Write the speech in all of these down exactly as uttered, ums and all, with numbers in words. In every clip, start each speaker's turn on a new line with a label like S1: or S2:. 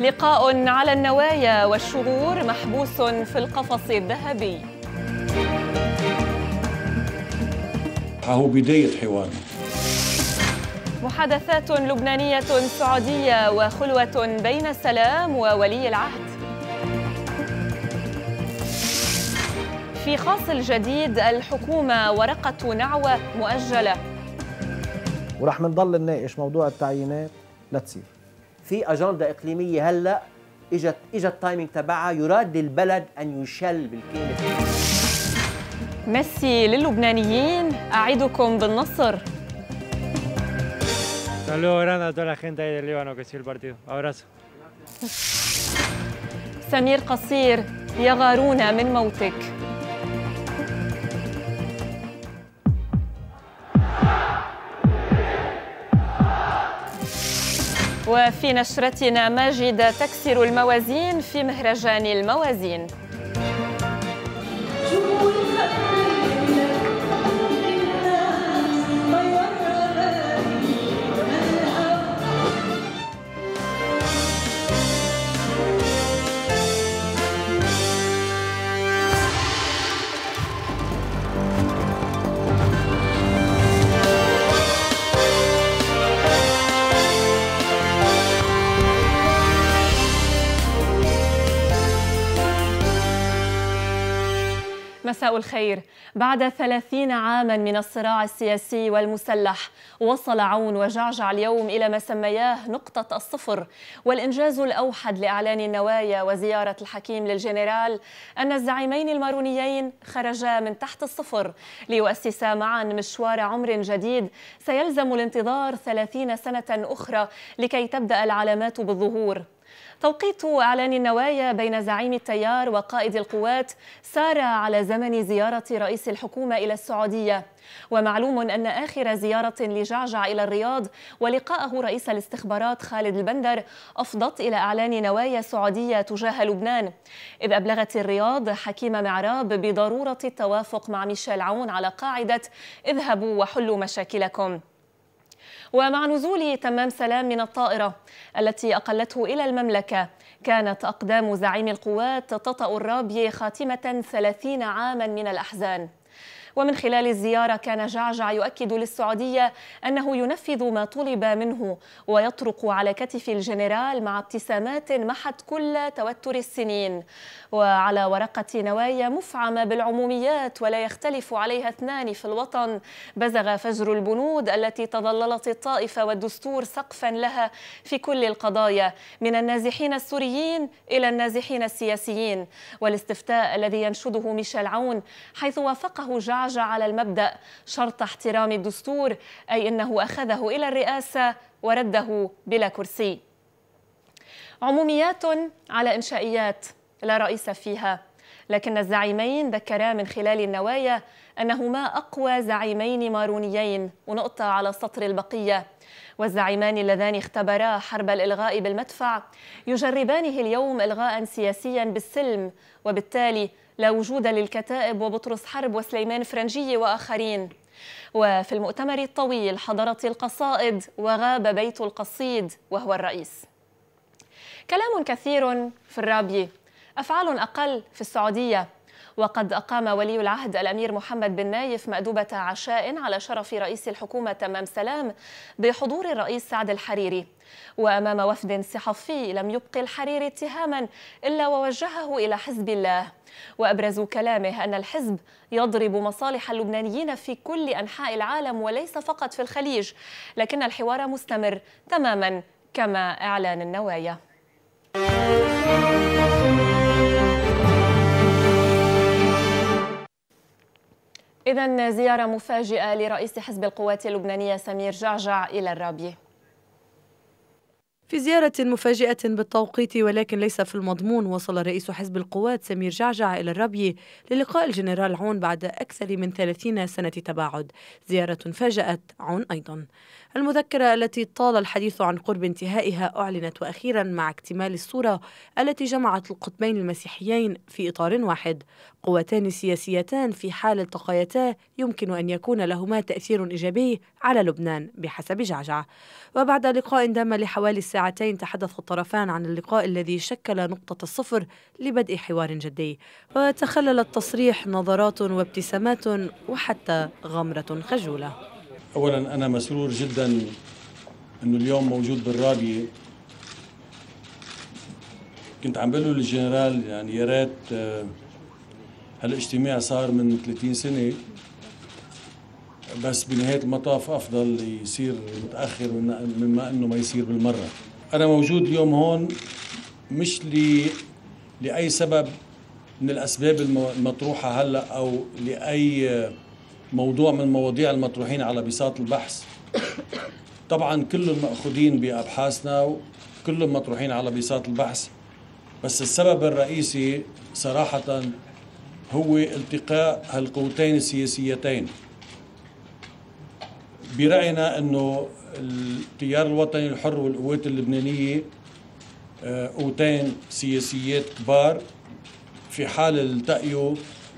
S1: لقاء على النوايا والشرور محبوس في القفص الذهبي.
S2: هو بداية حوار.
S1: محادثات لبنانية سعودية وخلوة بين السلام وولي العهد. في خاص الجديد الحكومة ورقة نعوة مؤجلة.
S3: ورح منضل نناقش موضوع التعيينات لتصير.
S4: في أجندة إقليمية هلأ إجت إجت التايمينج تبعها، يراد للبلد أن يشل بالكلمة.
S1: ميسي للبنانيين أعدكم بالنصر.
S5: Saludos grande a toda la gente ahí del Líbano que sigue el partido. Abrazo.
S1: سمير قصير يغارون من موتك. وفي نشرتنا ماجدة تكسر الموازين في مهرجان الموازين. مساء الخير. بعد ثلاثين عاما من الصراع السياسي والمسلح، وصل عون وجعجع اليوم إلى ما سمياه نقطة الصفر، والإنجاز الأوحد لإعلان النوايا وزيارة الحكيم للجنرال أن الزعيمين المارونيين خرجا من تحت الصفر ليؤسسا معا مشوار عمر جديد سيلزم الانتظار ثلاثين سنة أخرى لكي تبدأ العلامات بالظهور. توقيت إعلان النوايا بين زعيم التيار وقائد القوات سار على زمن زيارة رئيس الحكومة إلى السعودية، ومعلوم أن آخر زيارة لجعجع إلى الرياض ولقاءه رئيس الاستخبارات خالد البندر أفضت إلى إعلان نوايا سعودية تجاه لبنان، إذ أبلغت الرياض حكيم معراب بضرورة التوافق مع ميشيل عون على قاعدة اذهبوا وحلوا مشاكلكم. ومع نزول تمام سلام من الطائرة التي أقلته إلى المملكة، كانت أقدام زعيم القوات تطأ الرابية خاتمة ثلاثين عاما من الأحزان. ومن خلال الزيارة كان جعجع يؤكد للسعودية أنه ينفذ ما طلب منه ويطرق على كتف الجنرال مع ابتسامات محت كل توتر السنين، وعلى ورقة نوايا مفعمة بالعموميات ولا يختلف عليها اثنان في الوطن، بزغ فجر البنود التي تظللت الطائفة والدستور سقفا لها في كل القضايا، من النازحين السوريين إلى النازحين السياسيين، والاستفتاء الذي ينشده ميشيل عون حيث وافقه جعجع على المبدأ شرط احترام الدستور، أي أنه أخذه إلى الرئاسة ورده بلا كرسي. عموميات على إنشائيات لا رئيس فيها، لكن الزعيمين ذكرا من خلال النوايا أنهما أقوى زعيمين مارونيين، ونقطة على سطر البقية. والزعيمان اللذان اختبرا حرب الإلغاء بالمدفع يجربانه اليوم إلغاء سياسيا بالسلم، وبالتالي لا وجود للكتائب وبطرس حرب وسليمان فرنجية وآخرين. وفي المؤتمر الطويل حضرت القصائد وغاب بيت القصيد وهو الرئيس. كلام كثير في الرابية، أفعال أقل في السعودية. وقد أقام ولي العهد الأمير محمد بن نايف مأدوبة عشاء على شرف رئيس الحكومة تمام سلام بحضور الرئيس سعد الحريري، وأمام وفد صحفي لم يبق الحريري اتهاما إلا ووجهه إلى حزب الله، وأبرز كلامه أن الحزب يضرب مصالح اللبنانيين في كل أنحاء العالم وليس فقط في الخليج، لكن الحوار مستمر تماما كما إعلان النوايا. إذن زيارة مفاجئة لرئيس حزب القوات اللبنانية سمير جعجع إلى الرابية.
S6: في زيارة مفاجئة بالتوقيت ولكن ليس في المضمون، وصل رئيس حزب القوات سمير جعجع إلى الرابية للقاء الجنرال عون بعد أكثر من ثلاثين سنة تباعد، زيارة فاجأت عون أيضا. المذكرة التي طال الحديث عن قرب انتهائها أعلنت وأخيرا مع اكتمال الصورة التي جمعت القطبين المسيحيين في إطار واحد، قوتان سياسيتان في حال التقيتا يمكن أن يكون لهما تأثير إيجابي على لبنان بحسب جعجع. وبعد لقاء دام لحوالي ساعتين تحدث الطرفان عن اللقاء الذي شكل نقطة الصفر لبدء حوار جدي، وتخلل التصريح نظرات وابتسامات وحتى غمرة خجولة.
S2: أولا أنا مسرور جدا أنه اليوم موجود بالرابية. كنت عم بقول للجنرال يعني يا ريت هالاجتماع صار من ثلاثين سنة، بس بنهاية المطاف أفضل يصير متأخر مما أنه ما يصير بالمرة. أنا موجود اليوم هون مش لي لأي سبب من الأسباب المطروحة هلأ أو لأي موضوع من المواضيع المطروحين على بساط البحث. طبعا كلهم مأخوذين بأبحاثنا وكلهم مطروحين على بساط البحث، بس السبب الرئيسي صراحة هو التقاء هالقوتين السياسيتين. برأينا أنه التيار الوطني الحر والقوات اللبنانية قوتين سياسيات كبار، في حال التقيوا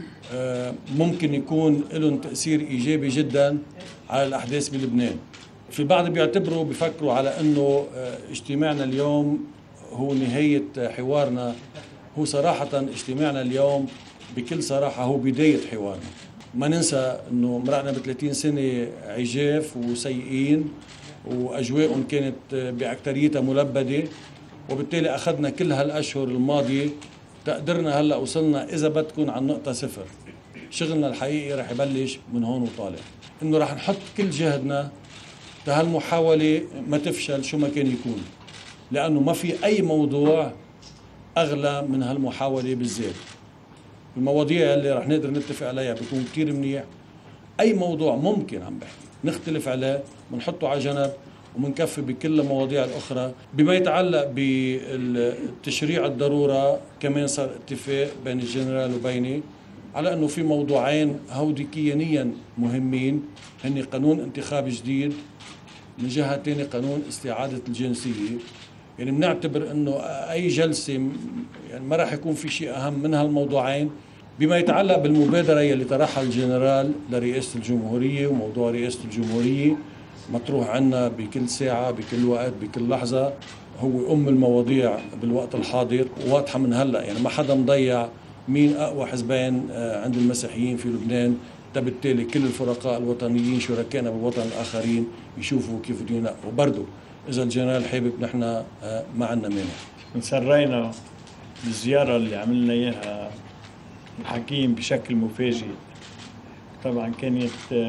S2: ممكن يكون لهم تأثير إيجابي جدا على الأحداث بلبنان. في البعض بيعتبروا بيفكروا على أنه اجتماعنا اليوم هو نهاية حوارنا. هو صراحة اجتماعنا اليوم بكل صراحة هو بداية حوارنا. ما ننسى أنه مرقنا بثلاثين سنة عجاف وسيئين وأجواءهم كانت بأكتريتها ملبدة، وبالتالي أخذنا كل هالأشهر الماضية تقدرنا هلأ وصلنا إذا بدكم عن نقطة صفر. شغلنا الحقيقي رح يبلش من هون وطالع، إنه رح نحط كل جهدنا لهالمحاولة ما تفشل شو ما كان يكون، لأنه ما في أي موضوع أغلى من هالمحاولة بالذات. المواضيع اللي رح نقدر نتفق عليها بيكون كتير منيح. أي موضوع ممكن عم بحكي نختلف عليه بنحطه على جنب ومنكفي بكل المواضيع الأخرى. بما يتعلق بالتشريع الضرورة كمان صار اتفاق بين الجنرال وبيني على أنه في موضوعين هودي كيانيا مهمين، هن قانون انتخاب جديد، من جهة تانية قانون استعادة الجنسية. يعني بنعتبر أنه أي جلسة يعني ما راح يكون في شيء أهم من هالموضوعين. بما يتعلق بالمبادرة اللي طرحها الجنرال لرئاسة الجمهورية، وموضوع رئاسة الجمهورية مطروح عنا بكل ساعة بكل وقت بكل لحظة، هو أم المواضيع بالوقت الحاضر واضحة من هلأ. يعني ما حدا مضيع مين أقوى حزبين عند المسيحيين في لبنان، بالتالي كل الفرقاء الوطنيين شركائنا بالوطن الآخرين يشوفوا كيف بدهم ينقوا. وبرضه إذا الجنرال حابب نحن ما عندنا مانع.
S7: انسرينا بالزيارة اللي عملنا إياها الحكيم بشكل مفاجئ. طبعا كانت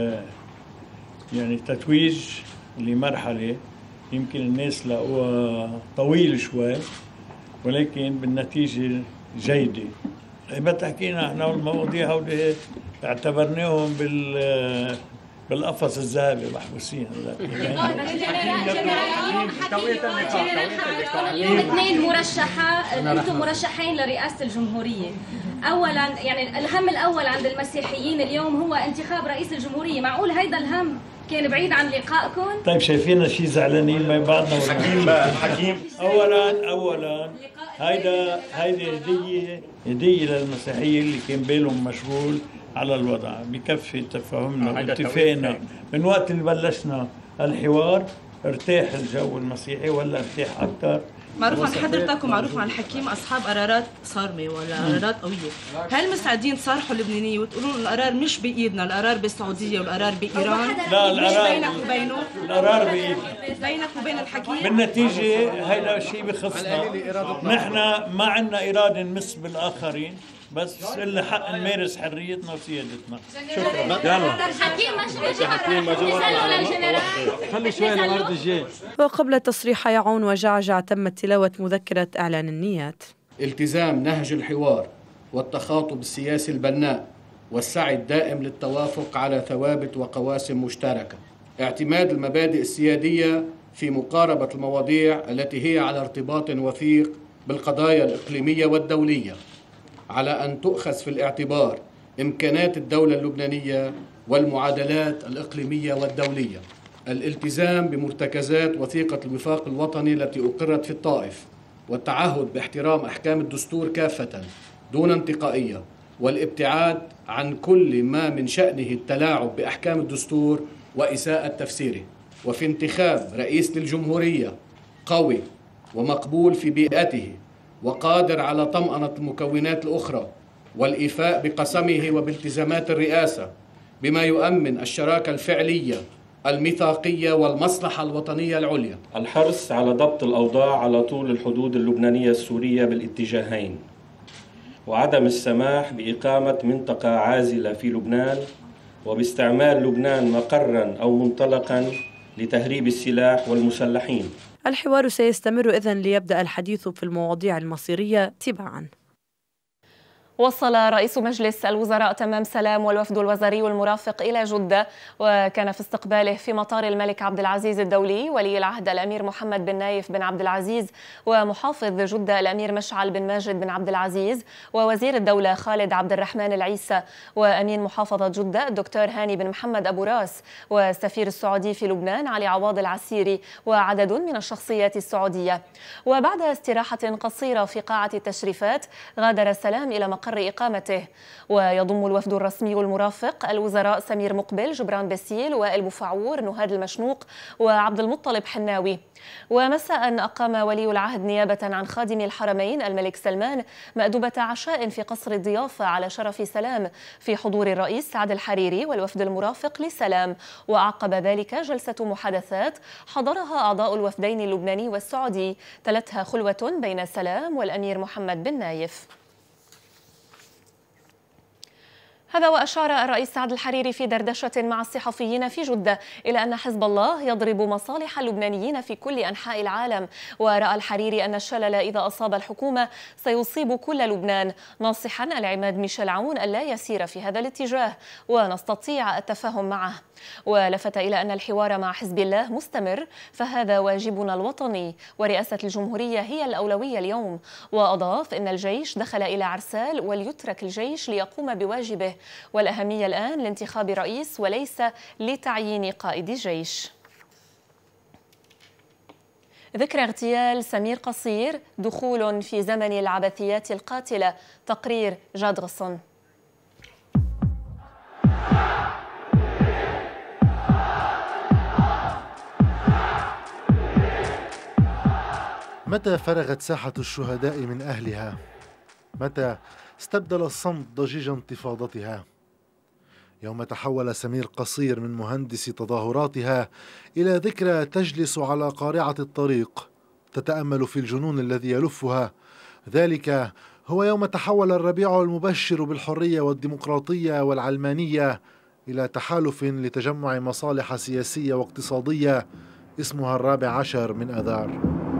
S7: يعني تتويج لمرحلة يمكن الناس لقوها طويل شوي، ولكن بالنتيجة جيدة. بتحكينا احنا المواضيع هودي اعتبرناهم بال بالقفص الذهبي محبوسين.
S8: اليوم اثنين مرشحة، انتم مرشحين لرئاسة الجمهورية. اولا يعني الهم الاول عند المسيحيين اليوم هو انتخاب رئيس الجمهورية، معقول هيدا الهم كان بعيد عن لقائكم؟ طيب
S7: شايفيننا شيء زعلانين بين بعضنا حكيم حكيم اولا اولا هيدا هيدي هديه هديه للمسيحيين اللي كان بالهم مشغول على الوضع. بكفي تفاهمنا واتفاقنا من وقت اللي بلشنا الحوار. ارتاح الجو المسيحي ولا ارتاح اكثر.
S9: معروف عن حضرتك ومعروف عن الحكيم اصحاب قرارات صارمه ولا قرارات قويه، هل مستعدين تصارحوا اللبنانيه وتقولون القرار مش بايدنا، القرار بالسعوديه والقرار بايران؟
S7: لا القرار
S9: بينك وبينه،
S7: القرار بايدنا
S9: بينك وبين الحكيم.
S7: بالنتيجه هيدا الشيء بخصنا نحن، ما عندنا اراده نمس بالاخرين، بس اللي حق نمارس حريتنا وسيادتنا. شكرا.
S8: يلا حكيم مشروع حكيم
S5: خلي شوي للارض الجاي.
S6: وقبل التصريح يعون وجعجع تمت تلاوة مذكرة إعلان النيات.
S10: التزام نهج الحوار والتخاطب السياسي البناء والسعي الدائم للتوافق على ثوابت وقواسم مشتركة. اعتماد المبادئ السيادية في مقاربة المواضيع التي هي على ارتباط وثيق بالقضايا الإقليمية والدولية، على أن تؤخذ في الاعتبار إمكانات الدولة اللبنانية والمعادلات الإقليمية والدولية. الالتزام بمرتكزات وثيقة الوفاق الوطني التي أقرت في الطائف، والتعهد باحترام أحكام الدستور كافة دون انتقائية، والابتعاد عن كل ما من شأنه التلاعب بأحكام الدستور وإساءة تفسيره. وفي انتخاب رئيس للجمهورية قوي ومقبول في بيئته وقادر على طمأنة المكونات الأخرى والإيفاء بقسمه وبالتزامات الرئاسة بما يؤمن الشراكة الفعلية الميثاقية والمصلحة الوطنية العليا.
S11: الحرص على ضبط الأوضاع على طول الحدود اللبنانية السورية بالاتجاهين، وعدم السماح بإقامة منطقة عازلة في لبنان وباستعمال لبنان مقراً أو منطلقاً لتهريب السلاح والمسلحين.
S6: الحوار سيستمر إذن ليبدأ الحديث في المواضيع المصيرية تباعاً.
S1: وصل رئيس مجلس الوزراء تمام سلام والوفد الوزاري المرافق إلى جدة، وكان في استقباله في مطار الملك عبد العزيز الدولي ولي العهد الأمير محمد بن نايف بن عبد العزيز، ومحافظ جدة الأمير مشعل بن ماجد بن عبد العزيز، ووزير الدولة خالد عبد الرحمن العيسى، وأمين محافظة جدة الدكتور هاني بن محمد أبو راس، والسفير السعودي في لبنان علي عواض العسيري، وعدد من الشخصيات السعودية. وبعد استراحة قصيرة في قاعة التشريفات غادر سلام إلى مقر إقامته. ويضم الوفد الرسمي المرافق الوزراء سمير مقبل، جبران باسيل، وائل بوفعور، نهاد المشنوق، وعبد المطلب حناوي. ومساء أقام ولي العهد نيابة عن خادم الحرمين الملك سلمان مأدبة عشاء في قصر الضيافة على شرف سلام في حضور الرئيس سعد الحريري والوفد المرافق لسلام، وأعقب ذلك جلسة محادثات حضرها أعضاء الوفدين اللبناني والسعودي تلتها خلوة بين سلام والأمير محمد بن نايف. هذا وأشار الرئيس سعد الحريري في دردشة مع الصحفيين في جدة إلى أن حزب الله يضرب مصالح اللبنانيين في كل أنحاء العالم، ورأى الحريري أن الشلل إذا أصاب الحكومة سيصيب كل لبنان، ناصحا العماد ميشيل عون ألا يسير في هذا الاتجاه ونستطيع التفاهم معه. ولفت إلى أن الحوار مع حزب الله مستمر، فهذا واجبنا الوطني ورئاسة الجمهورية هي الأولوية اليوم. وأضاف إن الجيش دخل إلى عرسال وليترك الجيش ليقوم بواجبه، والأهمية الآن لانتخاب رئيس وليس لتعيين قائد جيش. ذكرى اغتيال سمير قصير دخول في زمن العبثيات القاتلة. تقرير جاد غصن.
S12: متى فرغت ساحة الشهداء من أهلها؟ متى استبدل الصمت ضجيج انتفاضتها؟ يوم تحول سمير قصير من مهندس تظاهراتها إلى ذكرى تجلس على قارعة الطريق تتأمل في الجنون الذي يلفها. ذلك هو يوم تحول الربيع المبشر بالحرية والديمقراطية والعلمانية إلى تحالف لتجمع مصالح سياسية واقتصادية اسمها الرابع عشر من آذار.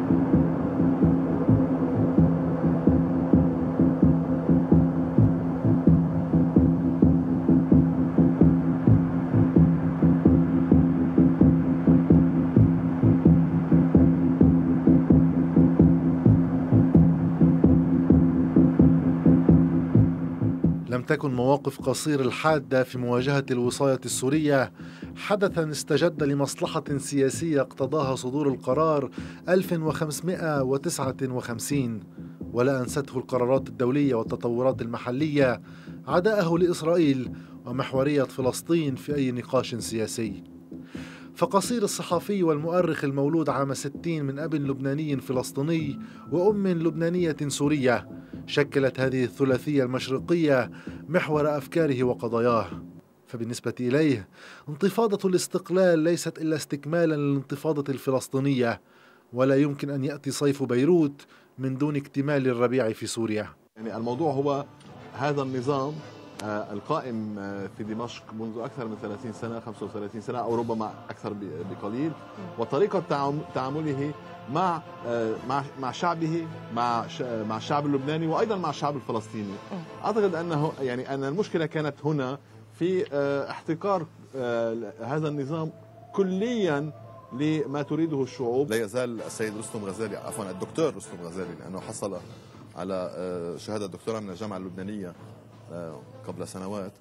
S12: لم تكن مواقف قصير الحادة في مواجهة الوصاية السورية حدثا استجد لمصلحة سياسية اقتضاها صدور القرار ألف وخمسمائة وتسعة وخمسين، ولا أنسته القرارات الدولية والتطورات المحلية عداءه لإسرائيل ومحورية فلسطين في أي نقاش سياسي. فقصير الصحفي والمؤرخ المولود عام ستين من أب لبناني فلسطيني وأم لبنانية سورية شكلت هذه الثلاثية المشرقية محور أفكاره وقضاياه. فبالنسبة إليه انتفاضة الاستقلال ليست إلا استكمالا للانتفاضة الفلسطينية، ولا يمكن أن يأتي صيف بيروت من دون اكتمال الربيع في سوريا.
S13: يعني الموضوع هو هذا النظام القائم في دمشق منذ أكثر من ثلاثين سنة، خمسة وثلاثين سنة أو ربما أكثر بقليل، وطريقة تعامله مع مع مع شعبه، مع مع الشعب اللبناني وأيضا مع الشعب الفلسطيني. أعتقد أنه يعني أن المشكلة كانت هنا في احتكار هذا النظام كليا لما تريده الشعوب.
S14: لا يزال السيد رستم غزالي، عفوا الدكتور رستم غزالي، لأنه حصل على شهادة دكتوراه من الجامعة اللبنانية قبل سنوات،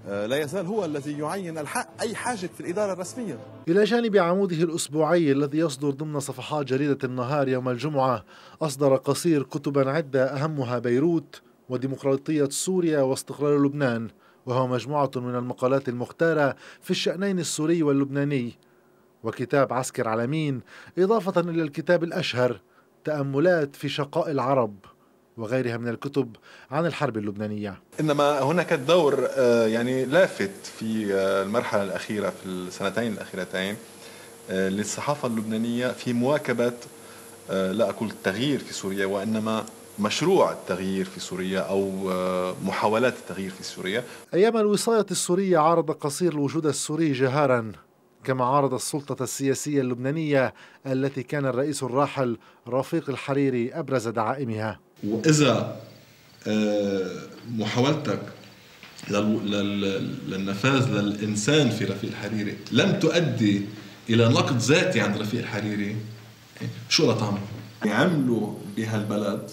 S14: لا يزال هو الذي يعين الحق أي حاجة في الإدارة الرسمية.
S12: إلى جانب عموده الأسبوعي الذي يصدر ضمن صفحات جريدة النهار يوم الجمعة، أصدر قصير كتبا عدة أهمها بيروت وديمقراطية سوريا واستقلال لبنان، وهو مجموعة من المقالات المختارة في الشأنين السوري واللبناني، وكتاب عسكر على مين، إضافة إلى الكتاب الأشهر تأملات في شقاء العرب، وغيرها من الكتب عن الحرب اللبنانية.
S14: إنما هناك دور يعني لافت في المرحلة الأخيرة في السنتين الأخيرتين للصحافة اللبنانية في مواكبة لا أقول التغيير في سوريا، وإنما مشروع التغيير في سوريا أو محاولات التغيير في سوريا.
S12: أيام الوصاية السورية عارض قصير الوجود السوري جهارا، كما عارض السلطة السياسية اللبنانية التي كان الرئيس الراحل رفيق الحريري أبرز دعائمها.
S14: وإذا محاولتك للنفاذ للإنسان في رفيق الحريري لم تؤدي إلى نقد ذاتي عند رفيق الحريري، شو لا تعمل؟ عملوا بهالبلد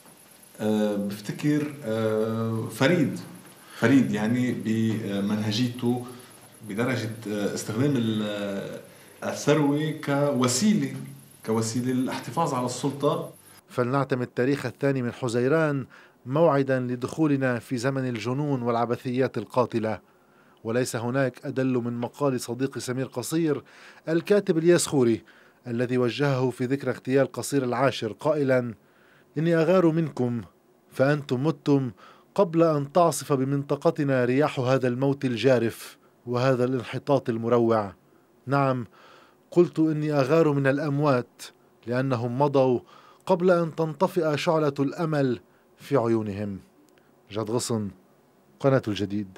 S14: بفتكر فريد فريد يعني بمنهجيته بدرجة استخدام الثروة كوسيلة كوسيلة للاحتفاظ على السلطة.
S12: فلنعتمد تاريخ الثاني من حزيران موعدا لدخولنا في زمن الجنون والعبثيات القاتلة، وليس هناك أدل من مقال صديقي سمير قصير الكاتب الياسخوري الذي وجهه في ذكرى اغتيال قصير العاشر قائلا: إني أغار منكم فأنتم متم قبل أن تعصف بمنطقتنا رياح هذا الموت الجارف وهذا الانحطاط المروع. نعم، قلت إني أغار من الأموات لأنهم مضوا قبل أن تنطفئ شعلة الأمل في عيونهم. جاد غصن، قناة الجديد.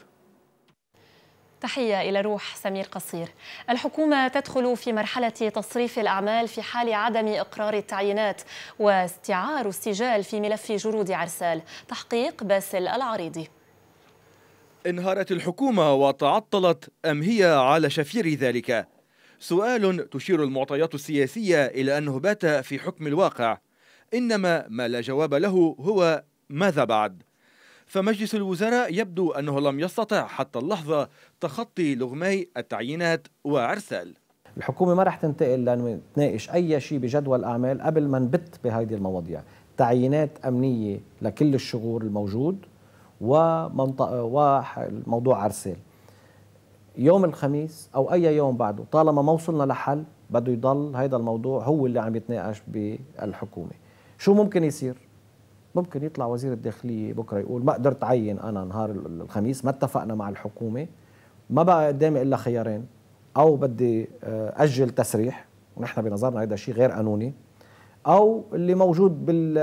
S1: تحية إلى روح سمير قصير. الحكومة تدخل في مرحلة تصريف الأعمال في حال عدم إقرار التعيينات واستعار السجال في ملف جرود عرسال. تحقيق باسل العريضي.
S15: انهارت الحكومة وتعطلت أم هي على شفير ذلك؟ سؤال تشير المعطيات السياسية إلى أنه بات في حكم الواقع، إنما ما لا جواب له هو ماذا بعد؟ فمجلس الوزراء يبدو أنه لم يستطع حتى اللحظة تخطي لغمي التعيينات وعرسال.
S3: الحكومة ما رح تنتقل لأنه تناقش أي شيء بجدول أعمال قبل ما نبت بهذه المواضيع. تعيينات أمنية لكل الشغور الموجود ومنطقة وموضوع عرسال. يوم الخميس أو أي يوم بعده طالما ما وصلنا لحل بده يضل هذا الموضوع هو اللي عم يتناقش بالحكومة. شو ممكن يصير؟ ممكن يطلع وزير الداخلية بكرة يقول ما قدرت أعين أنا نهار الخميس، ما اتفقنا مع الحكومة، ما بقى قدامي إلا خيارين، أو بدي أجل تسريح ونحن بنظرنا هذا شيء غير قانوني، أو اللي موجود بال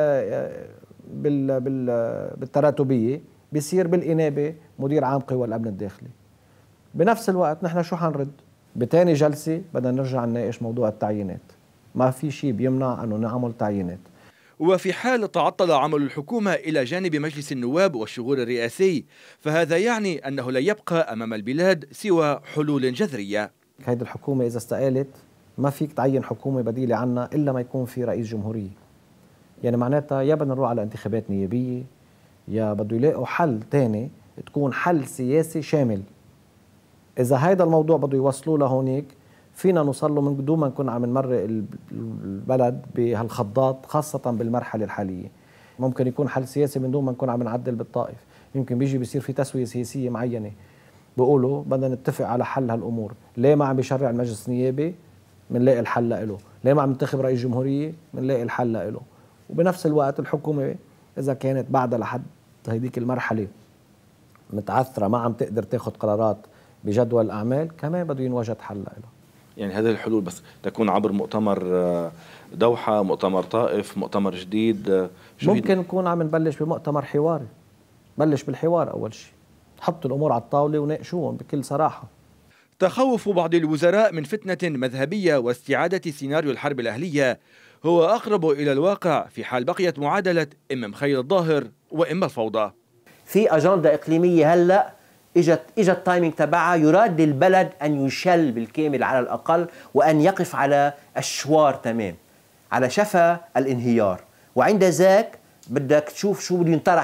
S3: بال بال بالتراتبية بيصير بالإنابة مدير عام قوى الأمن الداخلي. بنفس الوقت نحن شو حنرد؟ بتاني جلسة بدنا نرجع نناقش موضوع التعيينات. ما في شيء بيمنع أنه نعمل تعيينات.
S15: وفي حال تعطل عمل الحكومة إلى جانب مجلس النواب والشغور الرئاسي، فهذا يعني أنه لا يبقى أمام البلاد سوى حلول جذرية.
S3: هذه الحكومة إذا استقالت ما فيك تعين حكومة بديلة عنا إلا ما يكون في رئيس جمهورية. يعني معناتها يا بدنا نروح على انتخابات نيابية، يا بده يلاقوا حل تاني تكون حل سياسي شامل. إذا هذا الموضوع بده يوصلوا لهونيك فينا نوصل له من دون ما نكون عم نمرق البلد بهالخضات، خاصة بالمرحلة الحالية. ممكن يكون حل سياسي من دون ما نكون عم نعدل بالطائف، يمكن بيجي بيصير في تسوية سياسية معينة بيقولوا بدنا نتفق على حل هالأمور. ليه ما عم بيشرع المجلس النيابي؟ منلاقي الحل له. ليه ما عم ننتخب رئيس جمهورية؟ منلاقي الحل له. وبنفس الوقت الحكومة إذا كانت بعدها لحد هيديك المرحلة متعثرة ما عم تقدر تاخد قرارات بجدول الأعمال، كمان بده ينوجد حل له.
S16: يعني هذه الحلول بس تكون عبر مؤتمر دوحة، مؤتمر طائف، مؤتمر جديد؟
S3: ممكن نكون عم نبلش بمؤتمر حواري. بلش بالحوار أول شيء، حط الأمور على الطاولة وناقشوهم بكل صراحة.
S15: تخوف بعض الوزراء من فتنة مذهبية واستعادة سيناريو الحرب الأهلية هو أقرب إلى الواقع في حال بقيت معادلة إما مخيل الظاهر وإما الفوضى.
S4: في أجندة إقليمية هلأ اجت اجت التايمينج تبعها، يراد للبلد ان يشل بالكامل على الاقل، وان يقف على الشوار تمام، على شفا الانهيار. وعند ذاك بدك تشوف شو بده ينطرح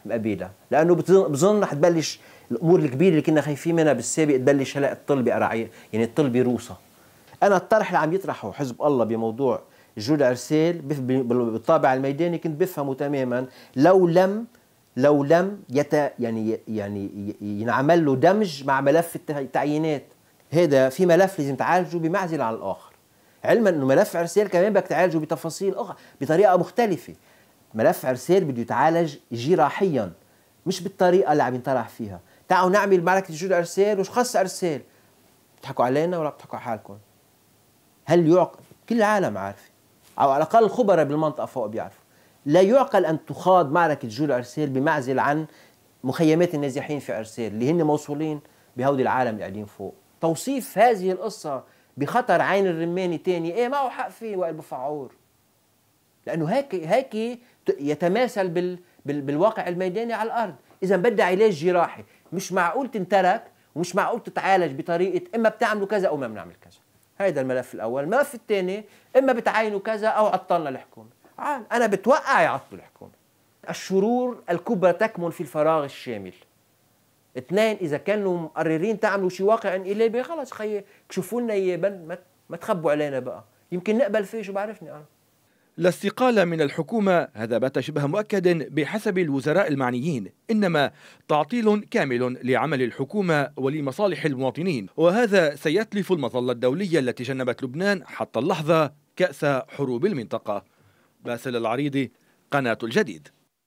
S4: مقابلها، لانه بظن رح تبلش الامور الكبيره اللي كنا خايفين منها بالسابق تبلش هلا تطل بقرعيه، يعني تطل بروسها. انا الطرح اللي عم يطرحه حزب الله بموضوع جول ارسال بالطابع الميداني كنت بفهمه تماما لو لم لو لم يت يعني يعني ينعمل له دمج مع ملف التعيينات. هذا في ملف لازم تعالجه بمعزل عن الاخر، علما انه ملف ارسال كمان بدك تعالجه بتفاصيل اخرى بطريقه مختلفه. ملف ارسال بده يتعالج جراحيا مش بالطريقه اللي عم ينطرح فيها. تعالوا نعمل معركه جول ارسال وش خص ارسال، بتضحكوا علينا ولا بتضحكوا على حالكم؟ هل يعقل؟ كل العالم عارفه او على الاقل الخبراء بالمنطقه فوق بيعرفوا لا يعقل ان تخاض معركه جول ارسال بمعزل عن مخيمات النازحين في ارسال اللي هن موصولين بهودي العالم اللي قاعدين فوق. توصيف هذه القصه بخطر عين الرماني تاني ايه معه حق فيه وائل بفعور، لانه هيك هيك يتماثل بال بال بالواقع الميداني على الارض. اذا بدها علاج جراحي مش معقول تنترك ومش معقول تتعالج بطريقه اما بتعملوا كذا او ما بنعمل كذا. هذا الملف الاول. الملف الثاني اما بتعينوا كذا او عطلنا الحكومه. انا بتوقع يعطلوا الحكومه. الشرور الكبرى تكمن في الفراغ الشامل. اثنين، اذا كانوا مقررين تعملوا شيء واقع انقلابي خلص خيي كشفوا لنا اياه، ما ما تخبوا علينا بقى، يمكن نقبل فيه شو بعرفني انا.
S15: لا استقالة من الحكومة، هذا بات شبه مؤكد بحسب الوزراء المعنيين، إنما تعطيل كامل لعمل الحكومة ولمصالح المواطنين، وهذا سيتلف المظلة الدولية التي جنبت لبنان حتى اللحظة كأس حروب المنطقة. باسل العريضي، قناة الجديد.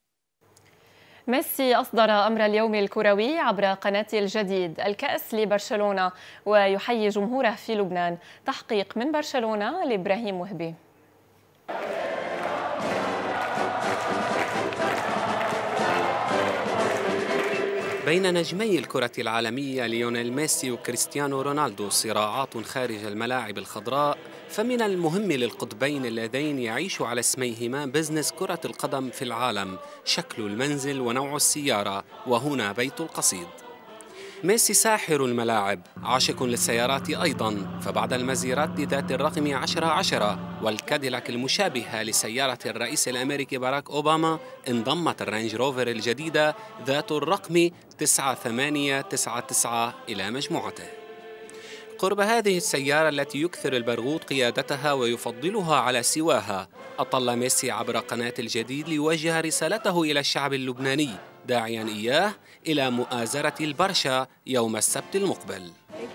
S1: ميسي أصدر أمر اليوم الكروي عبر قناة الجديد الكأس لبرشلونة ويحيي جمهوره في لبنان. تحقيق من برشلونة لإبراهيم وهبي.
S17: بين نجمي الكرة العالمية ليونيل ميسي وكريستيانو رونالدو صراعات خارج الملاعب الخضراء، فمن المهم للقطبين اللذين يعيش على اسميهما بزنس كرة القدم في العالم شكل المنزل ونوع السيارة، وهنا بيت القصيد. ميسي ساحر الملاعب، عاشق للسيارات أيضا، فبعد المزيرات ذات الرقم عشرة عشرة والكاديلاك المشابهة لسيارة الرئيس الأمريكي باراك أوباما، انضمت الرينج روفر الجديدة ذات الرقم تسعة ثمانية تسعة تسعة إلى مجموعته. قرب هذه السيارة التي يكثر البرغوث قيادتها ويفضلها على سواها، أطل ميسي عبر قناة الجديد ليوجه رسالته إلى الشعب اللبناني، داعياً إياه إلى مؤازرة البرشا يوم السبت المقبل.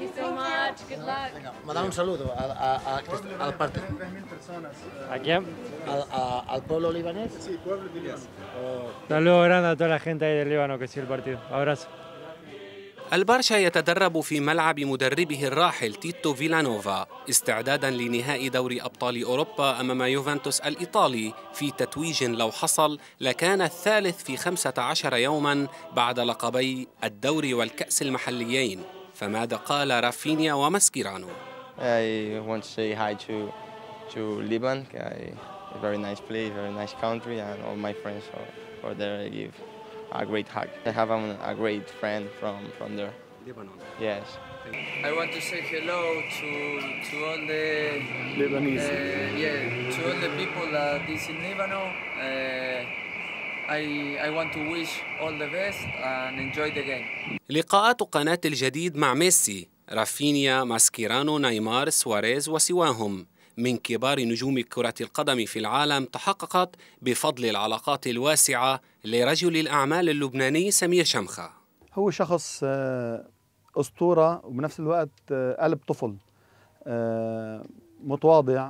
S17: البرشا يتدرب في ملعب مدربه الراحل تيتو فيلانوفا استعدادا لنهائي دوري أبطال أوروبا أمام يوفنتوس الإيطالي في تتويج لو حصل لكان الثالث في خمسة عشر يوما بعد لقبي الدوري والكأس المحليين. فماذا قال رافينيا وماسكيرانو؟
S18: I want to say hi to to Lebanon. A very nice place, very nice country, and all my friends are, are there. I give a great hug. I have a, a great friend from from there.
S17: Lebanon.
S18: Yes.
S19: I want to say hello to to all the
S18: Lebanese.
S19: Uh, yeah, to all the people that is in Lebanon. Uh, I I want to wish all the best and enjoy the game.
S17: لقاءات قناة الجديد مع ميسي، رافينيا، ماسكيرانو، نيمار، سواريز وسواهم من كبار نجوم كرة القدم في العالم تحققت بفضل العلاقات الواسعة لرجل الأعمال اللبناني سمير شمخة.
S20: هو شخص أسطورة وبنفس الوقت قلب طفل، متواضع،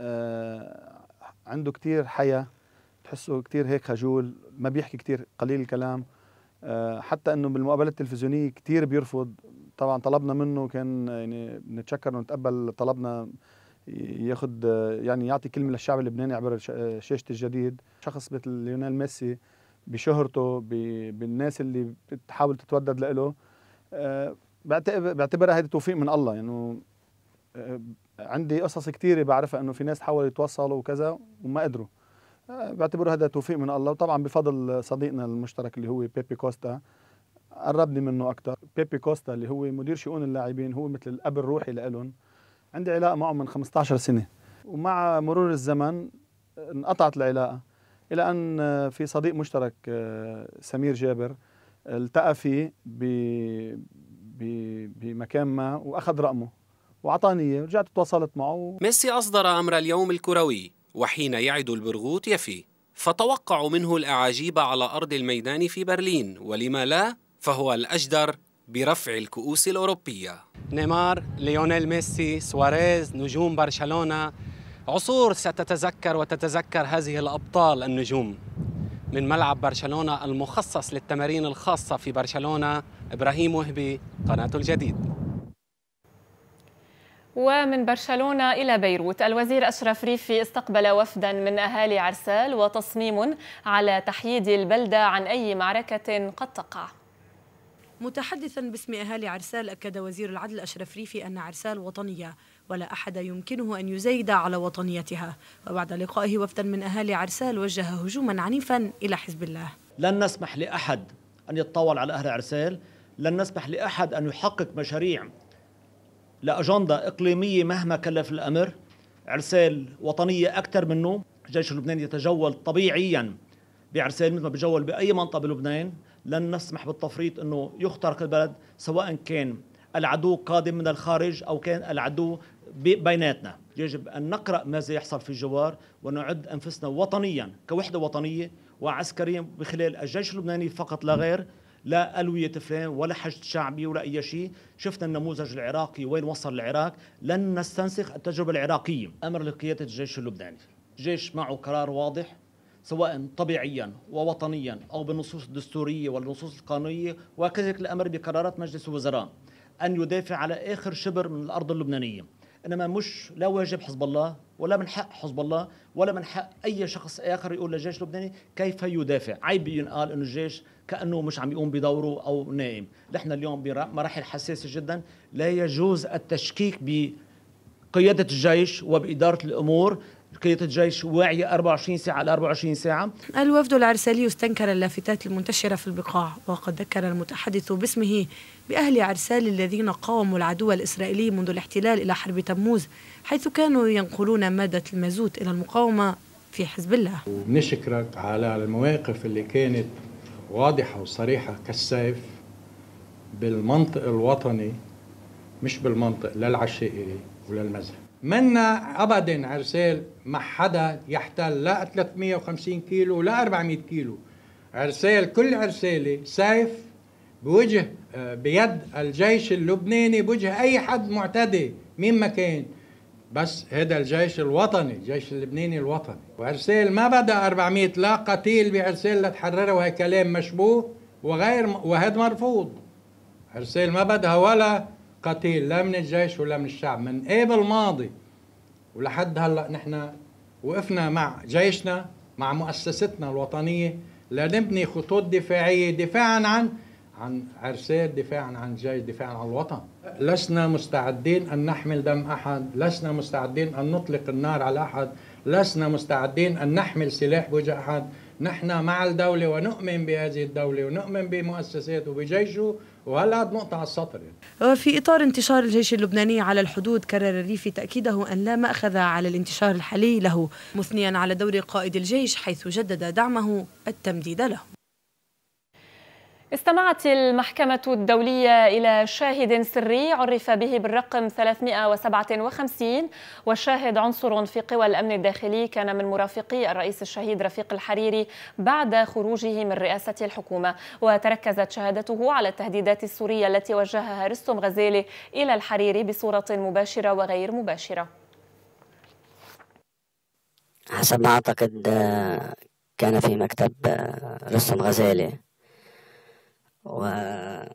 S20: عنده كتير حياة، تحسه كتير هيك خجول، ما بيحكي كتير، قليل الكلام، حتى انه بالمقابلات التلفزيونيه كتير بيرفض. طبعا طلبنا منه كان يعني بنتشكر ونتقبل طلبنا ياخذ يعني يعطي كلمه للشعب اللبناني عبر شاشه الجديد. شخص مثل ليونيل ميسي بشهرته بالناس اللي بتحاول تتودد له، بعتبرها هذا توفيق من الله. يعني عندي قصص كثيره بعرفها انه في ناس حاولوا يتوصلوا وكذا وما قدروا، بعتبر هذا توفيق من الله، وطبعا بفضل صديقنا المشترك اللي هو بيبي كوستا قربني منه اكثر. بيبي كوستا اللي هو مدير شؤون اللاعبين، هو مثل الاب الروحي لهم. عندي علاقه معه من خمسة عشر سنه، ومع مرور الزمن انقطعت العلاقه. إلى أن في صديق مشترك سمير جابر التقى فيه بمكان ما وأخذ رقمه وأعطاني إياه، ورجعت تواصلت معه.
S17: ميسي أصدر أمر اليوم الكروي، وحين يعد البرغوث يفي، فتوقعوا منه الأعاجيب على أرض الميدان في برلين، ولما لا، فهو الأجدر برفع الكؤوس الأوروبية.
S21: نيمار، ليونيل ميسي، سواريز، نجوم برشلونة، عصور ستتذكر وتتذكر هذه الأبطال النجوم. من ملعب برشلونة المخصص للتمارين الخاصة في برشلونة، إبراهيم وهبي، قناة الجديد.
S1: ومن برشلونة إلى بيروت، الوزير أشرف ريفي استقبل وفدا من أهالي عرسال وتصميم على تحييد البلدة عن أي معركة قد تقع.
S6: متحدثا باسم أهالي عرسال، أكد وزير العدل أشرف ريفي أن عرسال وطنية ولا أحد يمكنه أن يزايد على وطنيتها. وبعد لقائه وفدا من أهالي عرسال وجه هجوما عنيفا إلى حزب الله.
S22: لن نسمح لأحد أن يتطاول على أهل عرسال، لن نسمح لأحد أن يحقق مشاريع لأجندة إقليمية مهما كلف الأمر. عرسال وطنية أكثر منه. الجيش اللبناني يتجول طبيعيا بعرسال مثل ما بيجول بأي منطقة بلبنان. لن نسمح بالتفريط أنه يخترق البلد، سواء كان العدو قادم من الخارج أو كان العدو بيناتنا. يجب أن نقرأ ماذا يحصل في الجوار ونعد أنفسنا وطنيا كوحدة وطنية وعسكريا بخلال الجيش اللبناني فقط لا غير، لا ألوية فلان ولا حشد شعبي ولا أي شيء. شفنا النموذج العراقي وين وصل العراق. لن نستنسخ التجربة العراقية. أمر لقيادة الجيش اللبناني، الجيش معه قرار واضح سواء طبيعيا ووطنيا أو بالنصوص الدستورية والنصوص القانونية، وكذلك الأمر بقرارات مجلس الوزراء، أن يدافع على آخر شبر من الأرض اللبنانية. إنما مش لا واجب حزب الله ولا من حق حزب الله ولا من حق أي شخص آخر يقول للجيش اللبناني كيف يدافع. عيب ينقال إنه الجيش كأنه مش عم يقوم بدوره أو نائم. نحن اليوم بمراحل حساسة جدا، لا يجوز التشكيك بقيادة الجيش وبإدارة الأمور. قيادة الجيش واعية أربعة وعشرين ساعة على أربعة وعشرين ساعة.
S6: الوفد العرسالي استنكر اللافتات المنتشرة في البقاع، وقد ذكر المتحدث باسمه بأهل عرسال الذين قاوموا العدو الإسرائيلي منذ الاحتلال إلى حرب تموز، حيث كانوا ينقلون مادة المازوت إلى المقاومة في حزب الله.
S23: ونشكرك على المواقف اللي كانت واضحة وصريحة كالسيف بالمنطق الوطني، مش بالمنطق للعشائري وللمذهب. منا أبدا عرسال مع حدا يحتل لا ثلاثمئة وخمسين كيلو ولا أربعمئة كيلو. عرسال كل عرسالة سيف بوجه بيد الجيش اللبناني، بوجه أي حد معتدي مين ما كان. بس هذا الجيش الوطني، الجيش اللبناني الوطني. وعرسال ما بدأ أربعمئة لا قتيل بعرسال لتحررها، وهي كلام مشبوه وغير وهذا مرفوض. عرسال ما بدها ولا قتيل لا من الجيش ولا من الشعب. من قبل الماضي ولحد هلا نحن وقفنا مع جيشنا، مع مؤسستنا الوطنيه، لنبني خطوط دفاعيه دفاعا عن عن عرسال، دفاعا عن الجيش، دفاعا عن الوطن. لسنا مستعدين ان نحمل دم احد، لسنا مستعدين ان نطلق النار على احد، لسنا مستعدين ان نحمل سلاح بوجه احد. نحن مع الدوله ونؤمن بهذه الدوله ونؤمن بمؤسساته وبجيشه، وهلا نقطة على السطر.
S6: وفي إطار انتشار الجيش اللبناني على الحدود، كرر الريفي تأكيده أن لا مأخذ على الانتشار الحالي له، مثنيا على دور قائد الجيش حيث جدد دعمه التمديد له.
S1: استمعت المحكمة الدولية إلى شاهد سري عرف به بالرقم ثلاثمئة وسبعة وخمسين، والشاهد عنصر في قوى الأمن الداخلي كان من مرافقي الرئيس الشهيد رفيق الحريري بعد خروجه من رئاسة الحكومة. وتركزت شهادته على التهديدات السورية التي وجهها رستم غزالي إلى الحريري بصورة مباشرة وغير مباشرة.
S24: حسب ما أعتقد كان في مكتب رستم غزالي، وجاء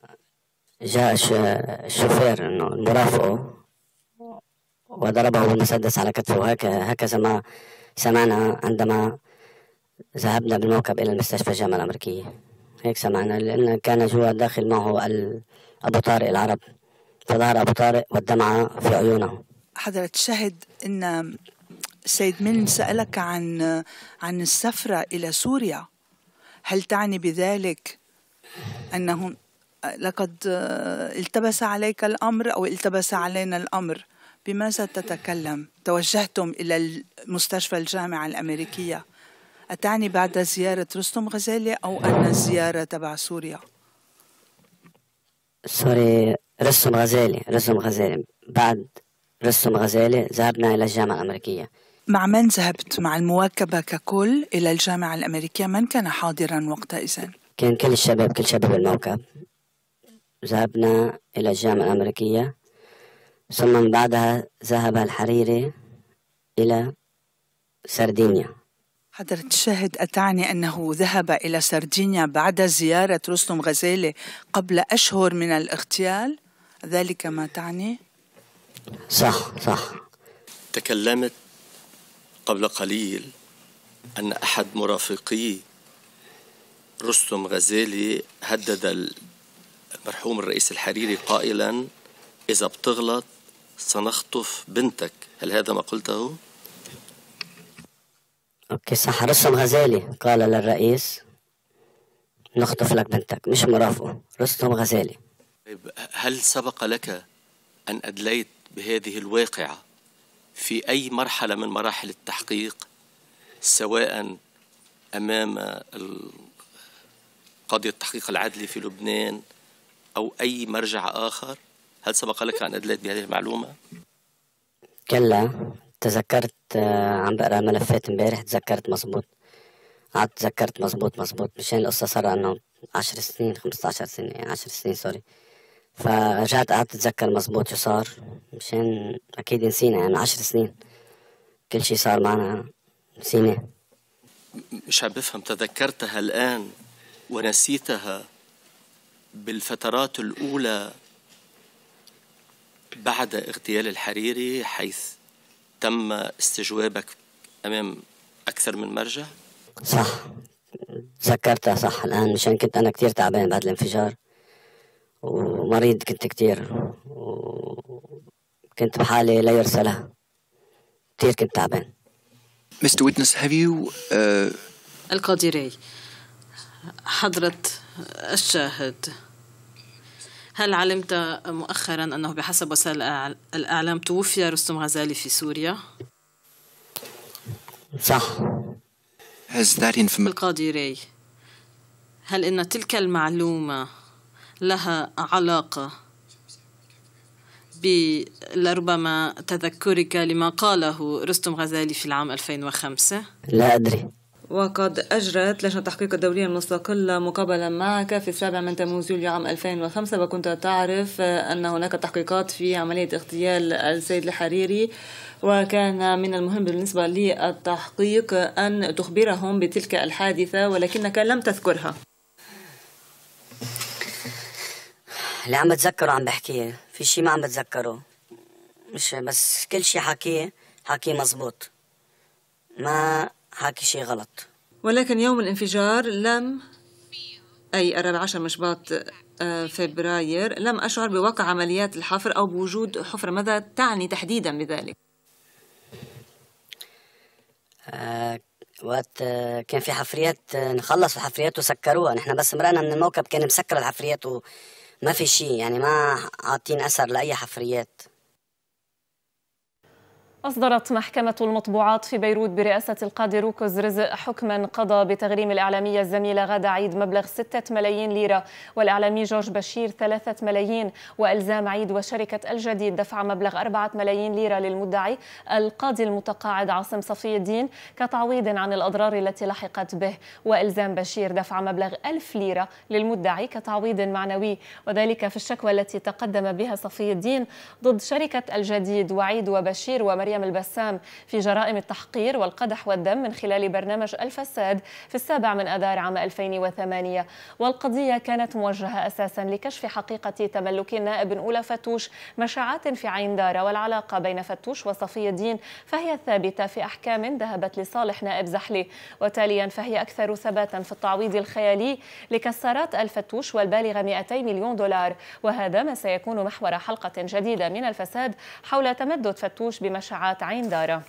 S24: الشوفير انه مرافقه وضربه بالمسدس على كتفه. هكذا ما سمعنا عندما ذهبنا بالموكب الى المستشفى الجامعة الامريكية، هيك سمعنا، لان كان جوا داخل معه ابو طارق العرب، فظهر ابو طارق والدمعة في عيونه.
S25: حضرة الشاهد، ان السيد من سألك عن عن السفرة الى سوريا، هل تعني بذلك أنه لقد التبس عليك الأمر أو التبس علينا الأمر؟ بماذا تتكلم؟ توجهتم إلى المستشفى الجامعة الأمريكية، أتعني بعد زيارة رستم غزالي أو أن الزيارة تبع سوريا؟
S24: سوري، رستم غزالي رستم غزالي بعد رستم غزالي ذهبنا إلى الجامعة الأمريكية.
S25: مع من ذهبت؟ مع المواكبة ككل إلى الجامعة الأمريكية؟ من كان حاضرا وقتئذ؟
S24: كان كل الشباب كل شباب الموكب. ذهبنا إلى الجامعة الأمريكية، ثم من بعدها ذهب الحريري إلى سردينيا.
S25: حضرة الشاهد، أتعني أنه ذهب إلى سردينيا بعد زيارة رستم غزالي قبل أشهر من الاغتيال؟ ذلك ما تعني؟
S24: صح صح.
S2: تكلمت قبل قليل أن أحد مرافقي رستم غزالي هدد المرحوم الرئيس الحريري قائلا: إذا بتغلط سنخطف بنتك. هل هذا ما قلته؟
S24: أوكي صح. رستم غزالي قال للرئيس نخطف لك بنتك، مش مرافقه، رستم غزالي.
S2: هل سبق لك أن أدليت بهذه الواقعة في أي مرحلة من مراحل التحقيق، سواء أمام قاضي التحقيق العدلي في لبنان أو أي مرجع آخر؟ هل سبق لك أن أدليت بهذه المعلومة؟
S24: كلا، تذكرت عم بقرأ ملفات امبارح، تذكرت مزبوط، قعدت تذكرت مزبوط مزبوط مشان القصة صار أنه عشر سنين خمسة عشر سنة يعني عشر سنين سوري، فرجعت قعدت أتذكر مزبوط شو صار، مشان أكيد نسينا يعني عشر سنين كل شيء صار معنا نسيناه.
S2: مش عم بفهم، تذكرتها الآن ونسيتها بالفترات الأولى بعد اغتيال الحريري حيث تم استجوابك أمام أكثر من مرجع؟
S24: صح، تذكرتها صح الآن، مشان كنت أنا كتير تعبان بعد الانفجار ومريض كنت كتير وكنت بحالي لا يرثى لها، كتير كنت تعبان.
S5: Mister Witness, have you uh...
S6: القادري، حضرة الشاهد، هل علمت مؤخرا أنه بحسب وسائل الإعلام توفي رستم غزالي في سوريا؟
S24: صح.
S5: Has that information...
S6: القادري، هل إن تلك المعلومة لها علاقة لربما تذكرك لما قاله رستم غزالي في العام ألفين وخمسة؟
S24: لا أدري.
S7: وقد أجرت لجنة التحقيق الدولية المستقلة مقابلة معك في السابع من تموز يوليو عام ألفين وخمسة، وكنت تعرف أن هناك تحقيقات في عملية اغتيال السيد الحريري، وكان من المهم بالنسبة للتحقيق أن تخبرهم بتلك الحادثة ولكنك لم تذكرها.
S24: اللي عم بتذكره عم بحكيه، في شيء ما عم بتذكره، مش بس كل شيء حكيه حكيه مزبوط، ما حكي شيء غلط.
S7: ولكن يوم الانفجار لم، أي الرابع عشر من شباط فبراير، لم أشعر بوقع عمليات الحفر أو بوجود حفرة. ماذا تعني تحديدا بذلك؟
S24: آه وقت آه كان في حفريات، آه نخلص الحفريات وسكروها، نحن بس مرقنا من الموكب كان مسكر الحفريات وما في شيء، يعني ما عاطين أثر لأي حفريات.
S1: أصدرت محكمة المطبوعات في بيروت برئاسة القاضي روكوز رزق حكما قضى بتغريم الإعلامية الزميلة غادة عيد مبلغ ستة ملايين ليرة والإعلامي جورج بشير ثلاثة ملايين، وألزام عيد وشركة الجديد دفع مبلغ أربعة ملايين ليرة للمدعي القاضي المتقاعد عاصم صفي الدين كتعويض عن الأضرار التي لحقت به، وألزام بشير دفع مبلغ ألف ليرة للمدعي كتعويض معنوي، وذلك في الشكوى التي تقدم بها صفي الدين ضد شركة الجديد وعيد وبشير ومريم البسام في جرائم التحقير والقدح والدم من خلال برنامج الفساد في السابع من أذار عام ألفين وثمانية. والقضية كانت موجهة أساسا لكشف حقيقة تملك النائب أولى فتوش مشاعات في عين دارة، والعلاقة بين فتوش وصفي الدين فهي ثابتة في أحكام ذهبت لصالح نائب زحلي، وتاليا فهي أكثر ثباتا في التعويض الخيالي لكسارات الفتوش والبالغة مئتي مليون دولار، وهذا ما سيكون محور حلقة جديدة من الفساد حول تمدد فتوش بمشاعات عين دارة.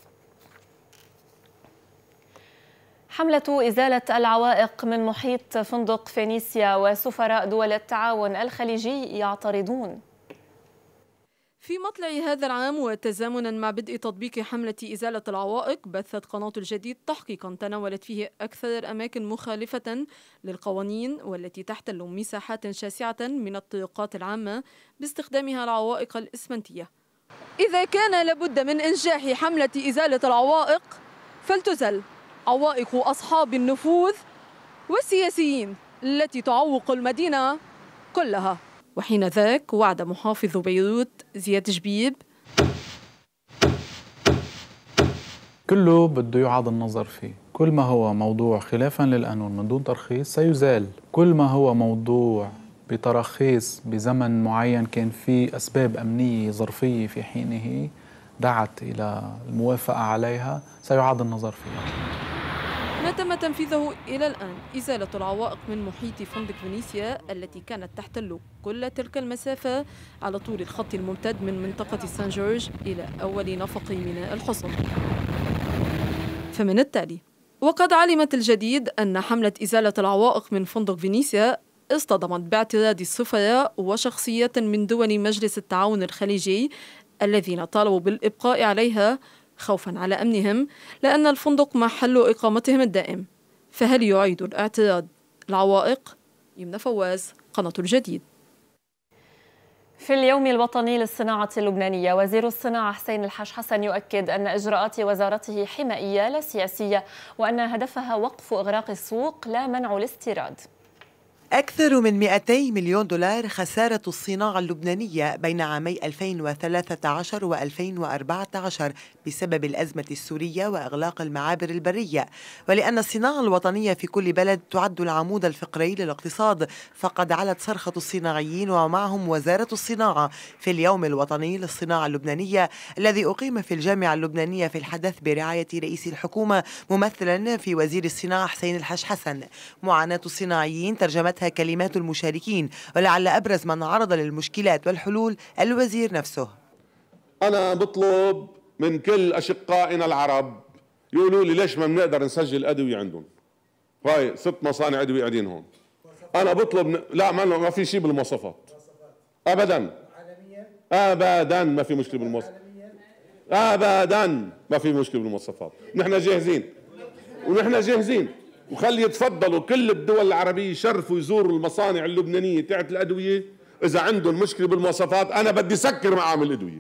S1: حملة إزالة العوائق من محيط فندق فينيسيا وسفراء دول التعاون الخليجي يعترضون.
S8: في مطلع هذا العام وتزامنا مع بدء تطبيق حملة إزالة العوائق، بثت قناة الجديد تحقيقا تناولت فيه أكثر الأماكن مخالفة للقوانين والتي تحتل مساحات شاسعة من الطرقات العامة باستخدامها العوائق الإسمنتية. إذا كان لابد من إنجاح حملة إزالة العوائق فلتزل عوائق أصحاب النفوذ والسياسيين التي تعوق المدينة كلها. وحين ذاك وعد محافظ بيروت زياد جبيب:
S9: كله بده يعاد النظر فيه، كل ما هو موضوع خلافا للقانون من دون ترخيص سيزال، كل ما هو موضوع بتراخيص بزمن معين كان في أسباب أمنية ظرفية في حينه دعت إلى الموافقة عليها سيعاد النظر فيها.
S8: ما تم تنفيذه إلى الآن إزالة العوائق من محيط فندق فينيسيا التي كانت تحتل كل تلك المسافة على طول الخط الممتد من منطقة سان جورج إلى أول نفق ميناء الحصن. فمن التالي وقد علمت الجديد أن حملة إزالة العوائق من فندق فينيسيا اصطدمت باعتراض السفراء وشخصيات من دول مجلس التعاون الخليجي الذين طالبوا بالإبقاء عليها خوفا على أمنهم لأن الفندق محل إقامتهم الدائم. فهل يعيد الاعتراض العوائق؟ يمنى فواز، قناة الجديد.
S1: في اليوم الوطني للصناعة اللبنانية، وزير الصناعة حسين الحاج حسن يؤكد أن إجراءات وزارته حمائية لا سياسية، وأن هدفها وقف إغراق السوق لا منع الاستيراد.
S10: أكثر من مئتي مليون دولار خسارة الصناعة اللبنانية بين عامي ألفين وثلاثة عشر وألفين وأربعة عشر بسبب الأزمة السورية وإغلاق المعابر البرية. ولأن الصناعة الوطنية في كل بلد تعد العمود الفقري للاقتصاد، فقد علت صرخة الصناعيين ومعهم وزارة الصناعة في اليوم الوطني للصناعة اللبنانية الذي أقيم في الجامعة اللبنانية في الحدث برعاية رئيس الحكومة ممثلا في وزير الصناعة حسين الحاج حسن. معاناة الصناعيين ترجمتها كلمات المشاركين، ولعل أبرز من عرض للمشكلات والحلول الوزير نفسه.
S11: أنا بطلب من كل أشقائنا العرب يقولوا لي ليش ما بنقدر نسجل أدوية عندهم. هاي ست مصانع أدوية قاعدين هون. أنا بطلب ن... لا ما, ما في شيء بالمواصفات أبدا أبدا ما في مشكلة بالمواصفات أبدا ما في مشكلة بالمواصفات. نحن جاهزين ونحن جاهزين وخلي يتفضلوا كل الدول العربية يشرفوا يزوروا المصانع اللبنانية تاعت الأدوية. إذا عندهم مشكلة بالمواصفات أنا بدي سكر معامل الأدوية.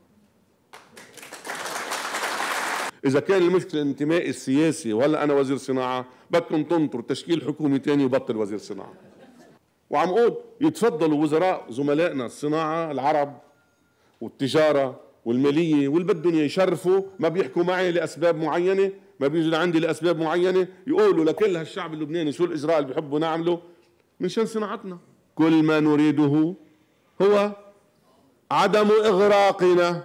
S11: إذا كان المشكلة الانتماء السياسي وهلا أنا وزير صناعة، بدكم تنطروا تشكيل حكومي تاني وبطل وزير صناعة. وعم أقول يتفضلوا وزراء زملائنا الصناعة العرب والتجارة والمالية واللي بدهم يشرفوا، ما بيحكوا معي لأسباب معينة، ما بيجوا لعندي لأسباب معينة، يقولوا لكل هالشعب اللبناني شو الإجراء اللي بيحبوا نعمله من شان صناعتنا. كل ما نريده هو عدم إغراقنا،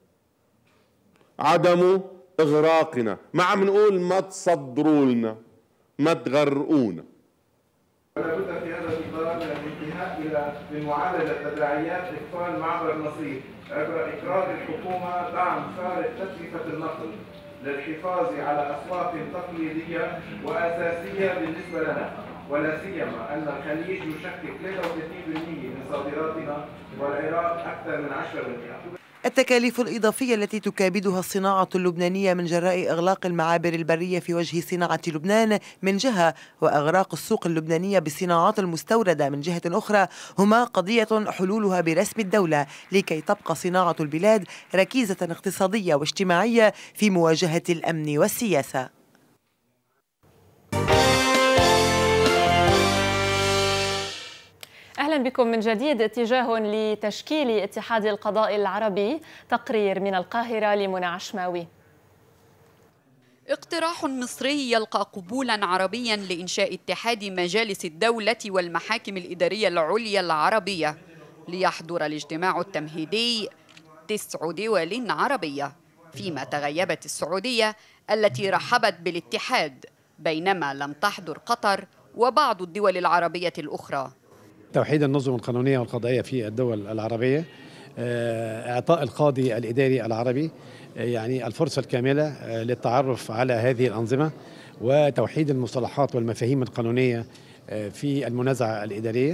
S11: عدم إغراقنا. ما عم نقول ما تصدروا لنا، ما تغرقونا.
S13: ولا بد في هذا الإطار من الانتهاء إلى المعالجة تداعيات إقفال معبر النصير عبر إقرار الحكومة دعم فارق تكلفة النقل للحفاظ على أسواق تقليدية وأساسية بالنسبة لنا، ولا سيما أن الخليج يشكل ثلاثة وثلاثين بالمئة من صادراتنا والعراق أكثر من عشرة بالمئة.
S10: التكاليف الإضافية التي تكابدها الصناعة اللبنانية من جراء إغلاق المعابر البرية في وجه صناعة لبنان من جهة، وإغراق السوق اللبنانية بالصناعات المستوردة من جهة أخرى، هما قضية حلولها برسم الدولة لكي تبقى صناعة البلاد ركيزة اقتصادية واجتماعية في مواجهة الأمن والسياسة.
S1: أهلا بكم من جديد. اتجاه لتشكيل اتحاد القضاء العربي. تقرير من القاهرة لمنى عشماوي.
S26: اقتراح مصري يلقى قبولا عربيا لإنشاء اتحاد مجالس الدولة والمحاكم الإدارية العليا العربية، ليحضر الاجتماع التمهيدي تسع دول عربية، فيما تغيبت السعودية التي رحبت بالاتحاد، بينما لم تحضر قطر وبعض الدول العربية الأخرى.
S27: توحيد النظم القانونية والقضائية في الدول العربية، إعطاء القاضي الإداري العربي يعني الفرصة الكاملة للتعرف على هذه الأنظمة، وتوحيد المصطلحات والمفاهيم القانونية في المنازعة الإدارية،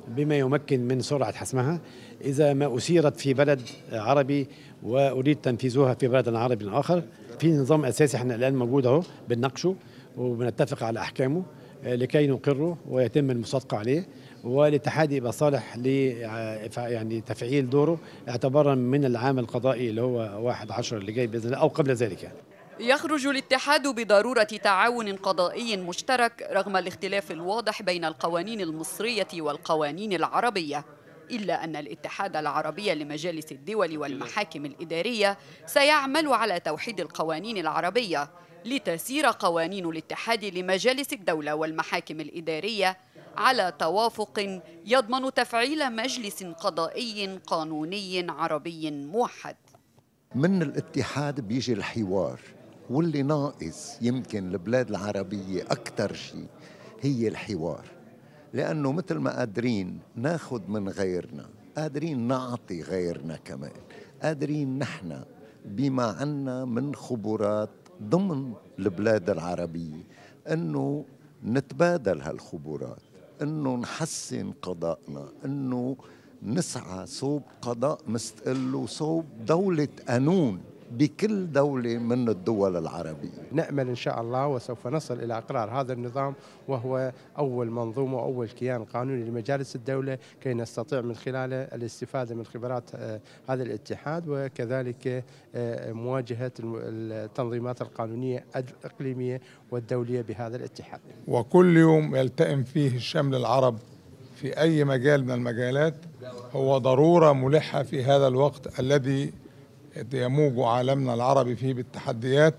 S27: بما يمكن من سرعة حسمها إذا ما أثيرت في بلد عربي وأريد تنفيذها في بلد عربي آخر. في نظام أساسي احنا الآن موجود أهو بنناقشه وبنتفق على أحكامه لكي نقره ويتم المصادقة عليه، والاتحاد يبقى صالح ل يعني تفعيل دوره اعتبارا من العام القضائي اللي هو واحد عشر اللي جاي بإذن الله أو قبل ذلك.
S26: يخرج الاتحاد بضرورة تعاون قضائي مشترك رغم الاختلاف الواضح بين القوانين المصرية والقوانين العربية، إلا أن الاتحاد العربي لمجالس الدول والمحاكم الإدارية سيعمل على توحيد القوانين العربية لتسير قوانين الاتحاد لمجالس الدولة والمحاكم الإدارية على توافق يضمن تفعيل مجلس قضائي قانوني عربي موحد.
S3: من الاتحاد بيجي الحوار، واللي ناقص يمكن البلاد العربية أكثر شيء هي الحوار، لأنه مثل ما قادرين ناخذ من غيرنا قادرين نعطي غيرنا كمان، قادرين نحن بما عنا من خبرات ضمن البلاد العربية أنه نتبادل هالخبرات، أنه نحسن قضاءنا، أنه نسعى صوب قضاء مستقل وصوب دولة قانون بكل دولة من الدول العربية.
S23: نأمل إن شاء الله وسوف نصل إلى إقرار هذا النظام، وهو أول منظومة وأول كيان قانوني لمجالس الدولة كي نستطيع من خلاله الاستفادة من خبرات هذا الاتحاد، وكذلك مواجهة التنظيمات القانونية الإقليمية والدولية بهذا الاتحاد.
S4: وكل يوم يلتئم فيه الشمل العرب في أي مجال من المجالات هو ضرورة ملحة في هذا الوقت الذي يموج عالمنا العربي فيه بالتحديات،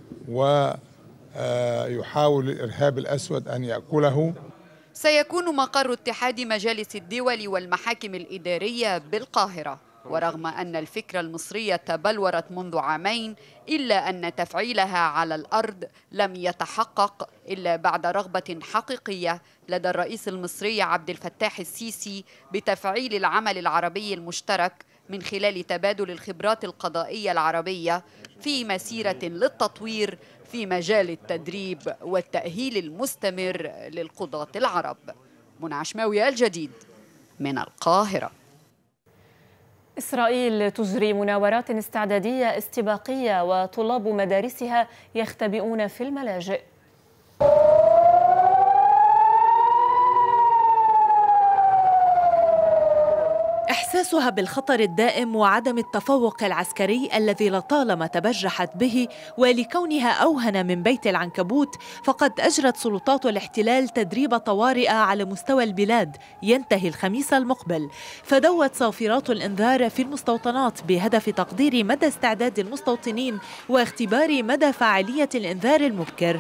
S4: ويحاول الإرهاب الأسود أن يأكله.
S26: سيكون مقر اتحاد مجالس الدول والمحاكم الإدارية بالقاهرة، ورغم أن الفكرة المصرية تبلورت منذ عامين إلا أن تفعيلها على الأرض لم يتحقق إلا بعد رغبة حقيقية لدى الرئيس المصري عبد الفتاح السيسي بتفعيل العمل العربي المشترك من خلال تبادل الخبرات القضائية العربية في مسيرة للتطوير في مجال التدريب والتأهيل المستمر للقضاة العرب. منى عشماوي، الجديد من القاهرة.
S1: إسرائيل تجري مناورات استعدادية استباقية وطلاب مدارسها يختبئون في الملاجئ.
S12: إحساسها بالخطر الدائم وعدم التفوق العسكري الذي لطالما تبجحت به، ولكونها أوهن من بيت العنكبوت، فقد أجرت سلطات الاحتلال تدريب طوارئ على مستوى البلاد ينتهي الخميس المقبل، فدوت صافرات الإنذار في المستوطنات بهدف تقدير مدى استعداد المستوطنين واختبار مدى فاعلية الإنذار المبكر.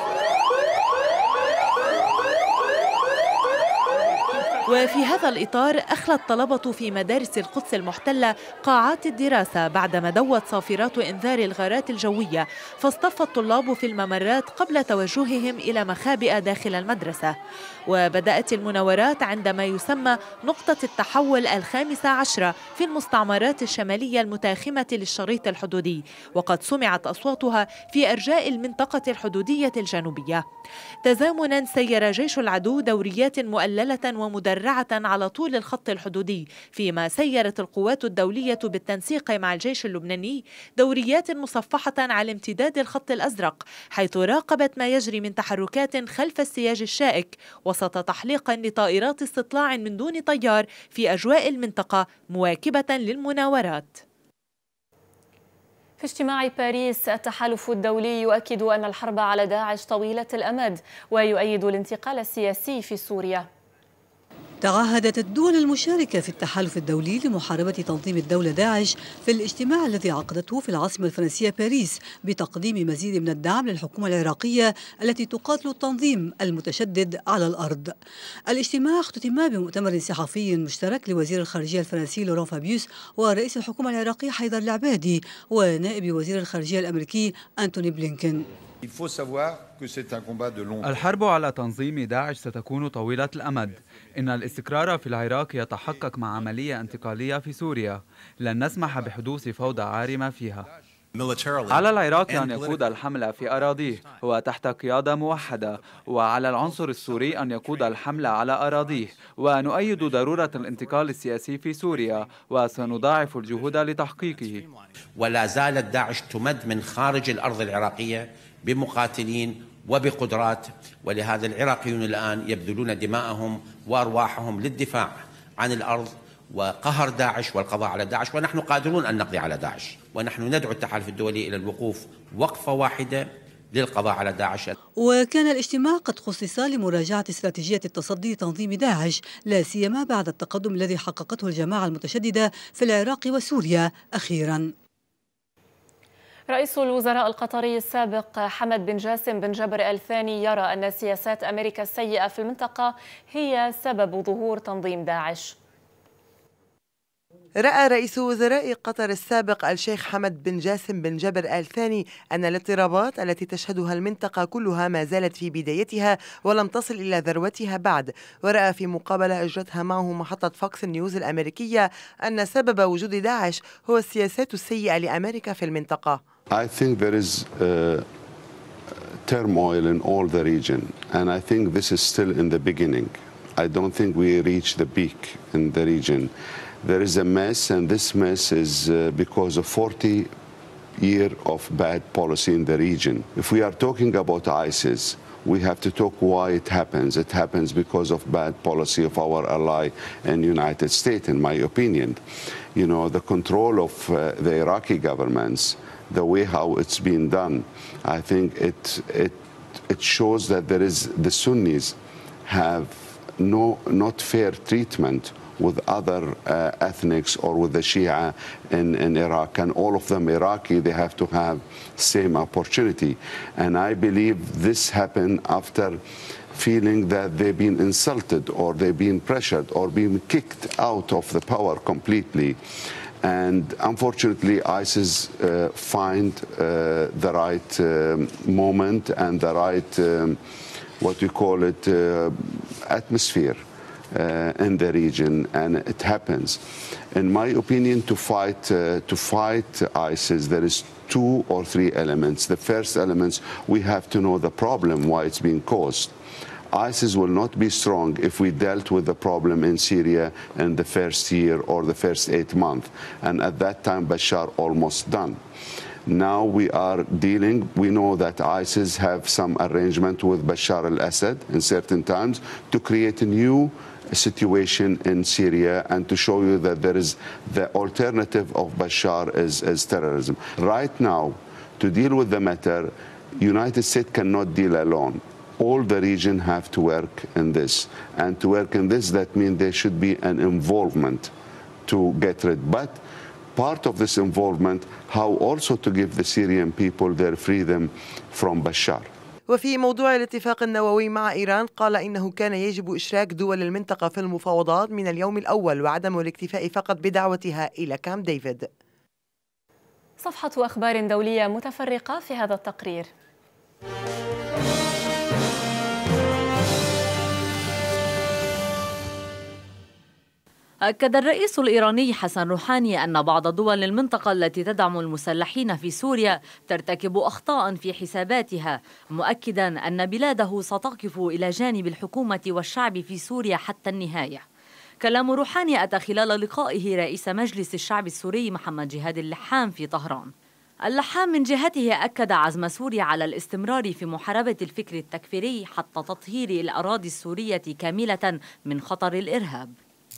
S12: وفي هذا الإطار أخلى الطلبة في مدارس القدس المحتلة قاعات الدراسة بعدما دوت صافرات إنذار الغارات الجوية، فاصطف الطلاب في الممرات قبل توجههم إلى مخابئ داخل المدرسة. وبدأت المناورات عندما يسمى نقطة التحول الخامسة عشرة في المستعمرات الشمالية المتاخمة للشريط الحدودي، وقد سمعت أصواتها في أرجاء المنطقة الحدودية الجنوبية. تزامنا سير جيش العدو دوريات مؤللة ومدرعة على طول الخط الحدودي، فيما سيرت القوات الدولية بالتنسيق مع الجيش اللبناني دوريات مصفحة على امتداد الخط الأزرق، حيث راقبت ما يجري من تحركات خلف السياج الشائك وسط تحليق لطائرات استطلاع من دون طيار في أجواء المنطقة مواكبة للمناورات.
S1: في اجتماع باريس، التحالف الدولي يؤكد أن الحرب على داعش طويلة الأمد ويؤيد الانتقال السياسي في سوريا.
S14: تعهدت الدول المشاركة في التحالف الدولي لمحاربة تنظيم الدولة داعش في الاجتماع الذي عقدته في العاصمة الفرنسية باريس بتقديم مزيد من الدعم للحكومة العراقية التي تقاتل التنظيم المتشدد على الأرض. الاجتماع اختتم بمؤتمر صحفي مشترك لوزير الخارجية الفرنسي لوران فابيوس ورئيس الحكومة العراقية حيدر العبادي ونائب وزير الخارجية الأمريكي أنتوني بلينكن.
S15: الحرب على تنظيم داعش ستكون طويلة الأمد. إن الاستقرار في العراق يتحقق مع عملية انتقالية في سوريا. لن نسمح بحدوث فوضى عارمة فيها. على العراق أن يقود الحملة في أراضيه وتحت قيادة موحدة، وعلى العنصر السوري أن يقود الحملة على أراضيه، ونؤيد ضرورة الانتقال السياسي في سوريا وسنضاعف الجهود لتحقيقه.
S16: ولا زالت داعش تمد من خارج الأرض العراقية بمقاتلين وبقدرات، ولهذا العراقيون الآن يبذلون دماءهم وأرواحهم للدفاع عن الأرض وقهر داعش والقضاء على داعش، ونحن قادرون أن نقضي على داعش، ونحن ندعو التحالف الدولي إلى الوقوف وقفة واحدة للقضاء على داعش.
S14: وكان الاجتماع قد خصص لمراجعة استراتيجية التصدي لتنظيم داعش، لا سيما بعد التقدم الذي حققته الجماعة المتشددة في العراق وسوريا أخيرا.
S1: رئيس الوزراء القطري السابق حمد بن جاسم بن جبر آل ثاني يرى أن سياسات أمريكا السيئة في المنطقة هي سبب ظهور تنظيم داعش.
S10: رأى رئيس وزراء قطر السابق الشيخ حمد بن جاسم بن جبر آل ثاني أن الاضطرابات التي تشهدها المنطقة كلها ما زالت في بدايتها ولم تصل إلى ذروتها بعد. ورأى في مقابلة أجرتها معه محطة فوكس نيوز الأمريكية أن سبب وجود داعش هو السياسات السيئة لأمريكا في المنطقة.
S17: I think there is uh, turmoil in all the region, and I think this is still in the beginning. I don't think we reach the peak in the region. There is a mess, and this mess is uh, because of forty years of bad policy in the region. If we are talking about ISIS, we have to talk why it happens. It happens because of bad policy of our ally in the United States, in my opinion. You know, the control of uh, the Iraqi governments, the way how it's been done, I think it, it, it shows that there is, the Sunnis have no, not fair treatment with other uh, ethnics or with the Shia in, in Iraq, and all of them Iraqi, they have to have same opportunity. And I believe this happened after feeling that they've been insulted or they've been pressured or been kicked out of the power completely. And unfortunately, ISIS uh, find uh, the right um, moment and the right, um, what we call it, uh, atmosphere Uh, in the region, and it happens. In my opinion, to fight uh, to fight ISIS, there is two or three elements. The first elements, we have to know the problem, why it's being caused. ISIS will not be strong if we dealt with the problem in Syria in the first year or the first eight months. And at that time, Bashar almost done. Now we are dealing, we know that ISIS have some arrangement with Bashar al-Assad in certain times to create a new situation in Syria and to show you that there is the alternative of Bashar is, is terrorism. Right now, to deal with the matter, United States cannot deal alone. All the region have to work in this. And to work in this, that means there should be an involvement to get rid. But part of this involvement, how also to give the Syrian people their freedom from Bashar.
S10: وفي موضوع الاتفاق النووي مع إيران قال إنه كان يجب إشراك دول المنطقة في المفاوضات من اليوم الأول وعدم الاكتفاء فقط بدعوتها إلى كامب ديفيد.
S1: صفحة أخبار دولية متفرقة في هذا التقرير.
S18: أكد الرئيس الإيراني حسن روحاني أن بعض دول المنطقة التي تدعم المسلحين في سوريا ترتكب أخطاء في حساباتها، مؤكدا أن بلاده ستقف إلى جانب الحكومة والشعب في سوريا حتى النهاية. كلام روحاني أتى خلال لقائه رئيس مجلس الشعب السوري محمد جهاد اللحام في طهران. اللحام من جهته أكد عزم سوريا على الاستمرار في محاربة الفكر التكفيري حتى تطهير الأراضي السورية كاملة من خطر الإرهاب.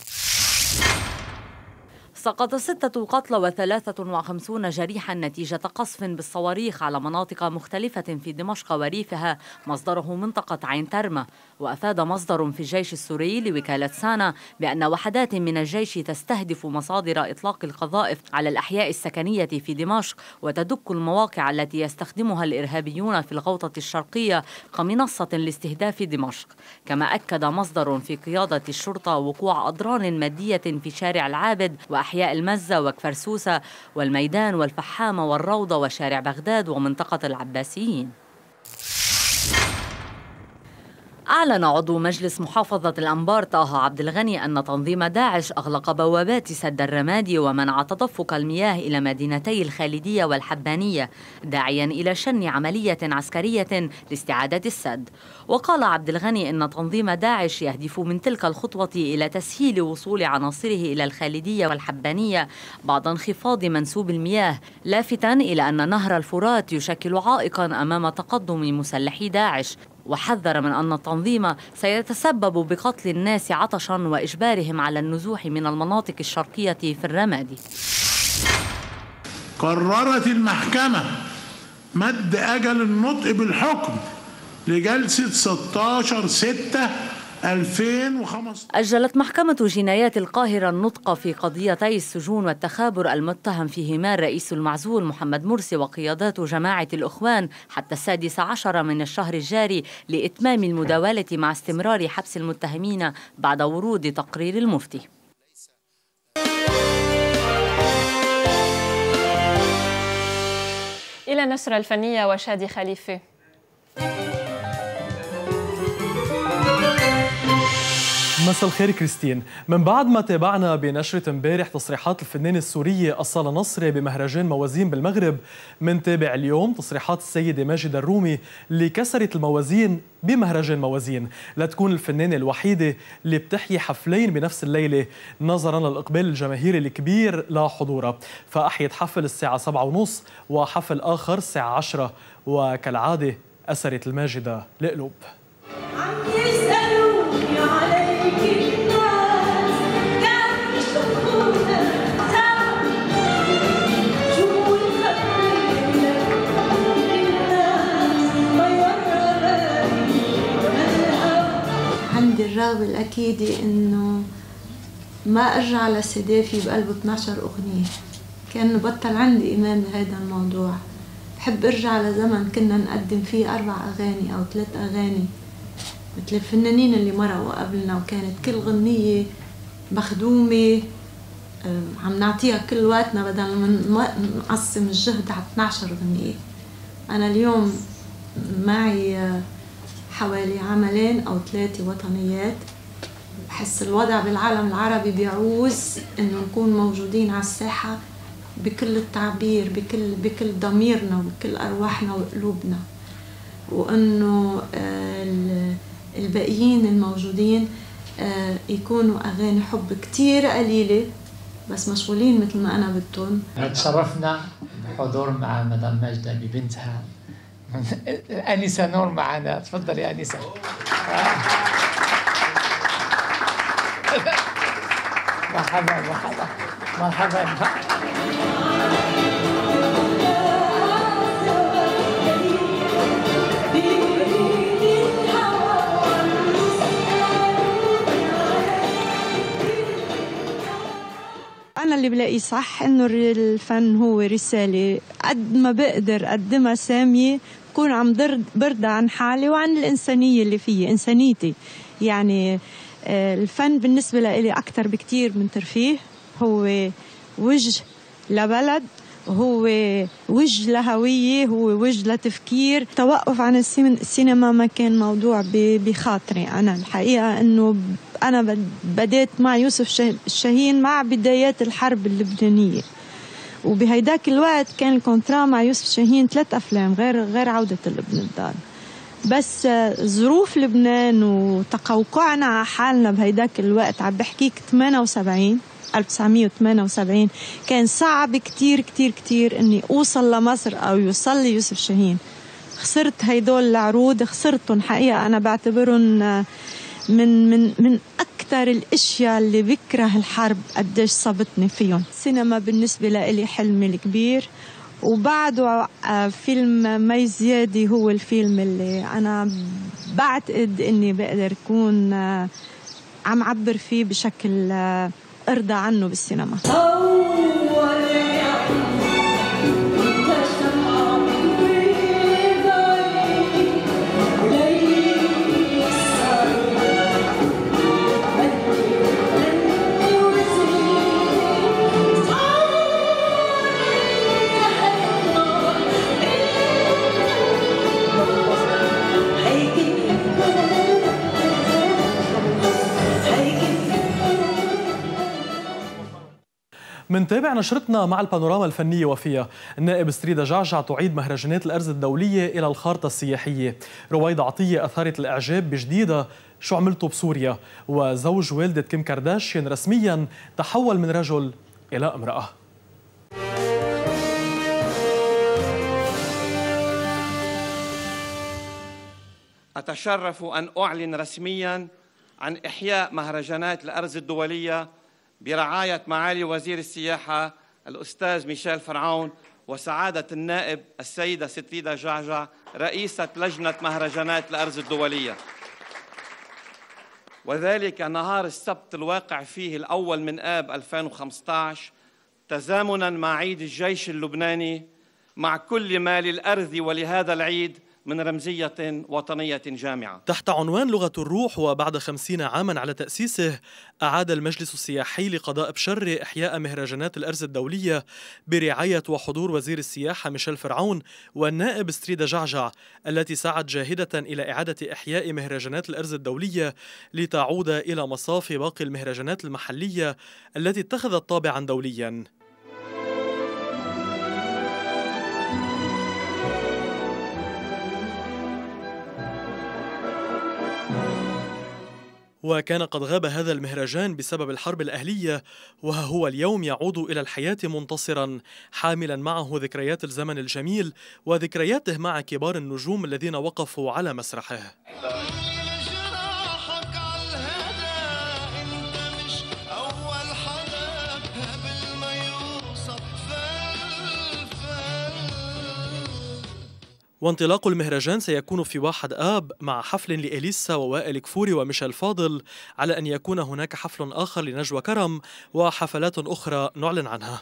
S18: سقط ستة قتلى وثلاثة وخمسون جريحا نتيجة قصف بالصواريخ على مناطق مختلفة في دمشق وريفها مصدره منطقة عين ترمة. وأفاد مصدر في الجيش السوري لوكالة سانا بأن وحدات من الجيش تستهدف مصادر إطلاق القذائف على الأحياء السكنية في دمشق وتدك المواقع التي يستخدمها الإرهابيون في الغوطة الشرقية كمنصة لاستهداف دمشق. كما أكد مصدر في قيادة الشرطة وقوع أضرار مادية في شارع العابد وأحياء المزة وكفرسوسة والميدان والفحامة والروضة وشارع بغداد ومنطقة العباسيين. أعلن عضو مجلس محافظة الأنبار طه عبد الغني أن تنظيم داعش أغلق بوابات سد الرمادي ومنع تدفق المياه إلى مدينتي الخالدية والحبانية، داعيا إلى شن عملية عسكرية لاستعادة السد. وقال عبد الغني أن تنظيم داعش يهدف من تلك الخطوة إلى تسهيل وصول عناصره إلى الخالدية والحبانية بعد انخفاض منسوب المياه، لافتاً إلى أن نهر الفرات يشكل عائقاً أمام تقدم مسلحي داعش، وحذر من أن التنظيم سيتسبب بقتل الناس عطشاً وإجبارهم على النزوح من المناطق الشرقية في الرمادي.
S2: قررت المحكمة مد أجل النطق بالحكم لجلسة ستة عشر ستة ألفين وخمسة عشر.
S18: أجلت محكمة جنايات القاهرة النطق في قضيتي السجون والتخابر المتهم فيهما الرئيس المعزول محمد مرسي وقيادات جماعة الأخوان حتى السادس عشر من الشهر الجاري لإتمام المداولة مع استمرار حبس المتهمين بعد ورود تقرير المفتي.
S1: إلى النشرة الفنية وشادي خليفة.
S5: مساء الخير كريستين. من بعد ما تابعنا بنشرة امبارح تصريحات الفنانة السورية أصالة نصري بمهرجان موازين بالمغرب، منتابع اليوم تصريحات السيدة ماجدة الرومي اللي كسرت الموازين بمهرجان موازين لتكون الفنانة الوحيدة اللي بتحيي حفلين بنفس الليلة نظرا للإقبال الجماهيري الكبير لحضورها. فأحيت حفل الساعة سبعة ونص وحفل آخر الساعة عشرة، وكالعادة أثرت الماجدة القلوب.
S19: عندي الرغبة الأكيدة إنه ما أرجع لسدافي بقلب اثني عشر أغنية، كان بطل عندي إيمان بهذا الموضوع. بحب أرجع لزمن كنا نقدم فيه أربع أغاني أو ثلاث أغاني مثل الفنانين اللي مرقوا قبلنا، وكانت كل غنية مخدومة عم نعطيها كل وقتنا بدل ما نقسم الجهد على اثني عشر غنية. أنا اليوم معي حوالي عملين أو ثلاثة وطنيات، بحس الوضع بالعالم العربي بيعوز إنه نكون موجودين على الساحة بكل التعبير، بكل بكل ضميرنا وبكل أرواحنا وقلوبنا، وإنه الباقيين الموجودين يكونوا أغاني حب كتير قليلة بس مشغولين مثل ما أنا بدهم.
S20: تشرفنا بحضور مع مدام ماجدة ببنتها أنسة نور معنا. تفضل يا أنسة. مرحبا مرحبا مرحبا.
S21: أنا اللي بلاقي صح إنه الفن هو رسالة، قد ما بقدر قدمها سامية بكون عم برضى عن حالي وعن الإنسانية اللي فيي، إنسانيتي. يعني الفن بالنسبة لي أكتر بكتير من ترفيه، هو وجه لبلد، هو وجه لهوية، هو وجه لتفكير. توقف عن السينما ما كان موضوع بخاطري أنا الحقيقة، إنه أنا بديت مع يوسف الشاهين مع بدايات الحرب اللبنانية، وبهيداك الوقت كان الكونترا مع يوسف شاهين ثلاث أفلام غير غير عودة لبنان الدار. بس ظروف لبنان وتقوقعنا على حالنا بهيداك الوقت، عم بحكيك ثمانية وسبعين ألف وتسعمية وثمانية وسبعين، كان صعب كتير كتير كتير إني أوصل لمصر أو يوصل لي يوسف شاهين. خسرت هيدول العروض، خسرتهم حقيقة. أنا بعتبرهم من من من أكثر الأشياء اللي بكره الحرب قديش صابتني فيهم. السينما بالنسبة لي حلمي الكبير، وبعده فيلم مي زيادي هو الفيلم اللي أنا بعتقد إني بقدر أكون عم عبر فيه بشكل أرضى عنه بالسينما.
S5: منتابع نشرتنا مع البانوراما الفنية وفيها النائب ستريدا جعجع تعيد مهرجانات الأرز الدولية إلى الخارطة السياحية. رويدة عطية أثارت الإعجاب بجديدة شو عملته بسوريا، وزوج والدة كيم كارداشيان رسميا تحول من رجل إلى امرأة.
S6: أتشرف أن أعلن رسميا عن إحياء مهرجانات الأرز الدولية برعاية معالي وزير السياحة الأستاذ ميشيل فرعون وسعادة النائب السيدة ستريدا جعجع رئيسة لجنة مهرجانات الأرز الدولية، وذلك نهار السبت الواقع فيه الأول من آب ألفين وخمسة عشر تزامنا مع عيد الجيش اللبناني، مع كل ما للأرز ولهذا العيد من رمزية وطنية جامعة.
S5: تحت عنوان لغة الروح وبعد خمسين عاما على تأسيسه، أعاد المجلس السياحي لقضاء بشر إحياء مهرجانات الأرز الدولية برعاية وحضور وزير السياحة ميشيل فرعون والنائب ستريدا جعجع، التي سعت جاهدة إلى إعادة إحياء مهرجانات الأرز الدولية لتعود إلى مصاف باقي المهرجانات المحلية التي اتخذت طابعا دوليا. وكان قد غاب هذا المهرجان بسبب الحرب الأهلية، وها هو اليوم يعود إلى الحياة منتصرا، حاملا معه ذكريات الزمن الجميل وذكرياته مع كبار النجوم الذين وقفوا على مسرحه. وانطلاق المهرجان سيكون في واحد آب مع حفل لإليسا ووائل كفوري وميشيل فاضل، على أن يكون هناك حفل آخر لنجوى كرم وحفلات أخرى نعلن عنها.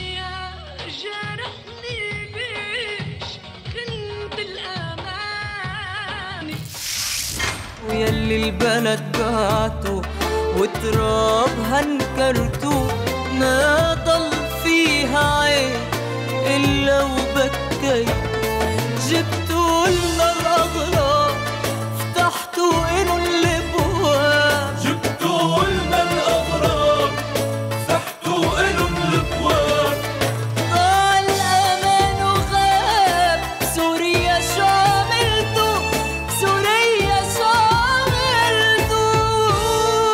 S7: ويلي البلد بعته وترابها انكرته، ما ضل فيها عين إلا وبكيت، جبتوا لنا الأغراض فتحتوا إنو الأبواب،
S8: جبتوا لنا الأغراض فتحتوا إنو الأبواب،
S7: ضاع الأمان وغاب سوريا شو عملتوا، سوريا شو عملتوا،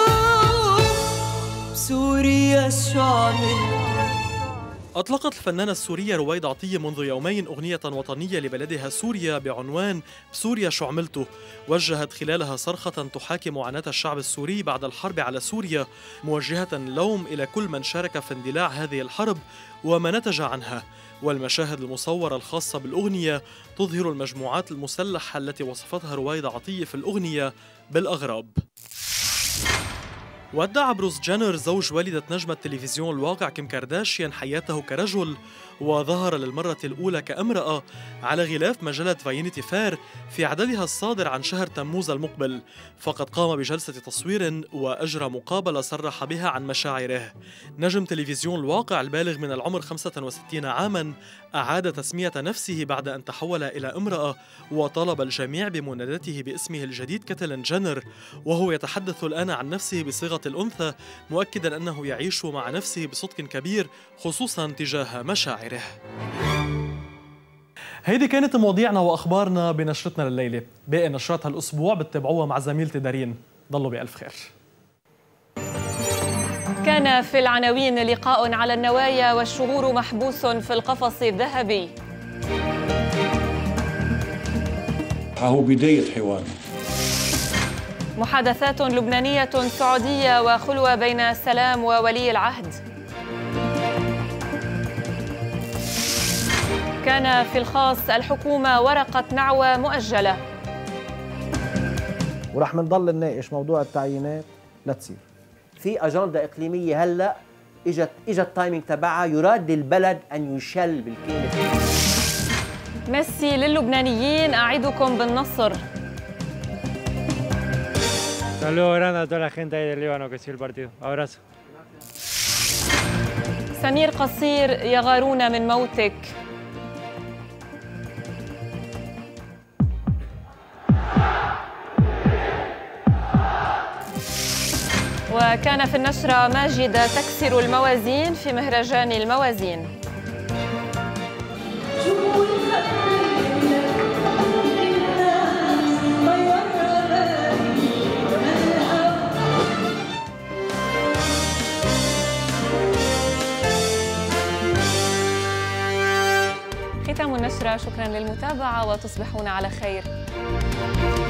S7: سوريا شو عملتوا.
S5: أطلقت الفنانة السورية رويدة عطية منذ يومين أغنية وطنية لبلدها سوريا بعنوان بسوريا شو عملتوا، وجهت خلالها صرخة تحاكي معاناة الشعب السوري بعد الحرب على سوريا، موجهة اللوم إلى كل من شارك في اندلاع هذه الحرب وما نتج عنها. والمشاهد المصورة الخاصة بالأغنية تظهر المجموعات المسلحة التي وصفتها رويدة عطية في الأغنية بالأغراب. ودع بروس جينر زوج والدة نجم التلفزيون الواقع كيم كارداشيان حياته كرجل، وظهر للمرة الأولى كامرأة على غلاف مجلة فاينيتي فير في عددها الصادر عن شهر تموز المقبل، فقد قام بجلسة تصوير وأجرى مقابلة صرح بها عن مشاعره. نجم تلفزيون الواقع البالغ من العمر خمسة وستين عاما أعاد تسمية نفسه بعد أن تحول إلى امرأة، وطالب الجميع بمنادته باسمه الجديد كاتلين جينر، وهو يتحدث الآن عن نفسه بصيغة الأنثى، مؤكدا أنه يعيش مع نفسه بصدق كبير خصوصا تجاه مشاعره. هيدي كانت مواضيعنا وأخبارنا بنشرتنا لليلة. باقي نشرات هالأسبوع بتتابعوها مع زميلتي دارين. ضلوا بألف خير.
S1: كان في العناوين لقاء على النوايا والشعور محبوس في القفص الذهبي.
S9: هو بداية حوار.
S1: محادثات لبنانية سعودية وخلوة بين السلام وولي العهد. كان في الخاص الحكومة ورقة نعوى مؤجلة.
S22: ورح منضل نناقش موضوع التعيينات لتصير.
S24: في أجندة إقليمية هلأ إجت إجت التايمينج تبعها، يراد للبلد أن يشل بالكامل.
S1: ميسي للبنانيين أعدكم بالنصر.
S25: Saludos grandes a toda la gente ahí del Líbano que sigue el partido. Abrazo.
S1: سمير قصير يغارون من موتك. وكان في النشرة ماجدة تكسر الموازين في مهرجان الموازين. ختام النشرة، شكرا للمتابعة وتصبحون على خير.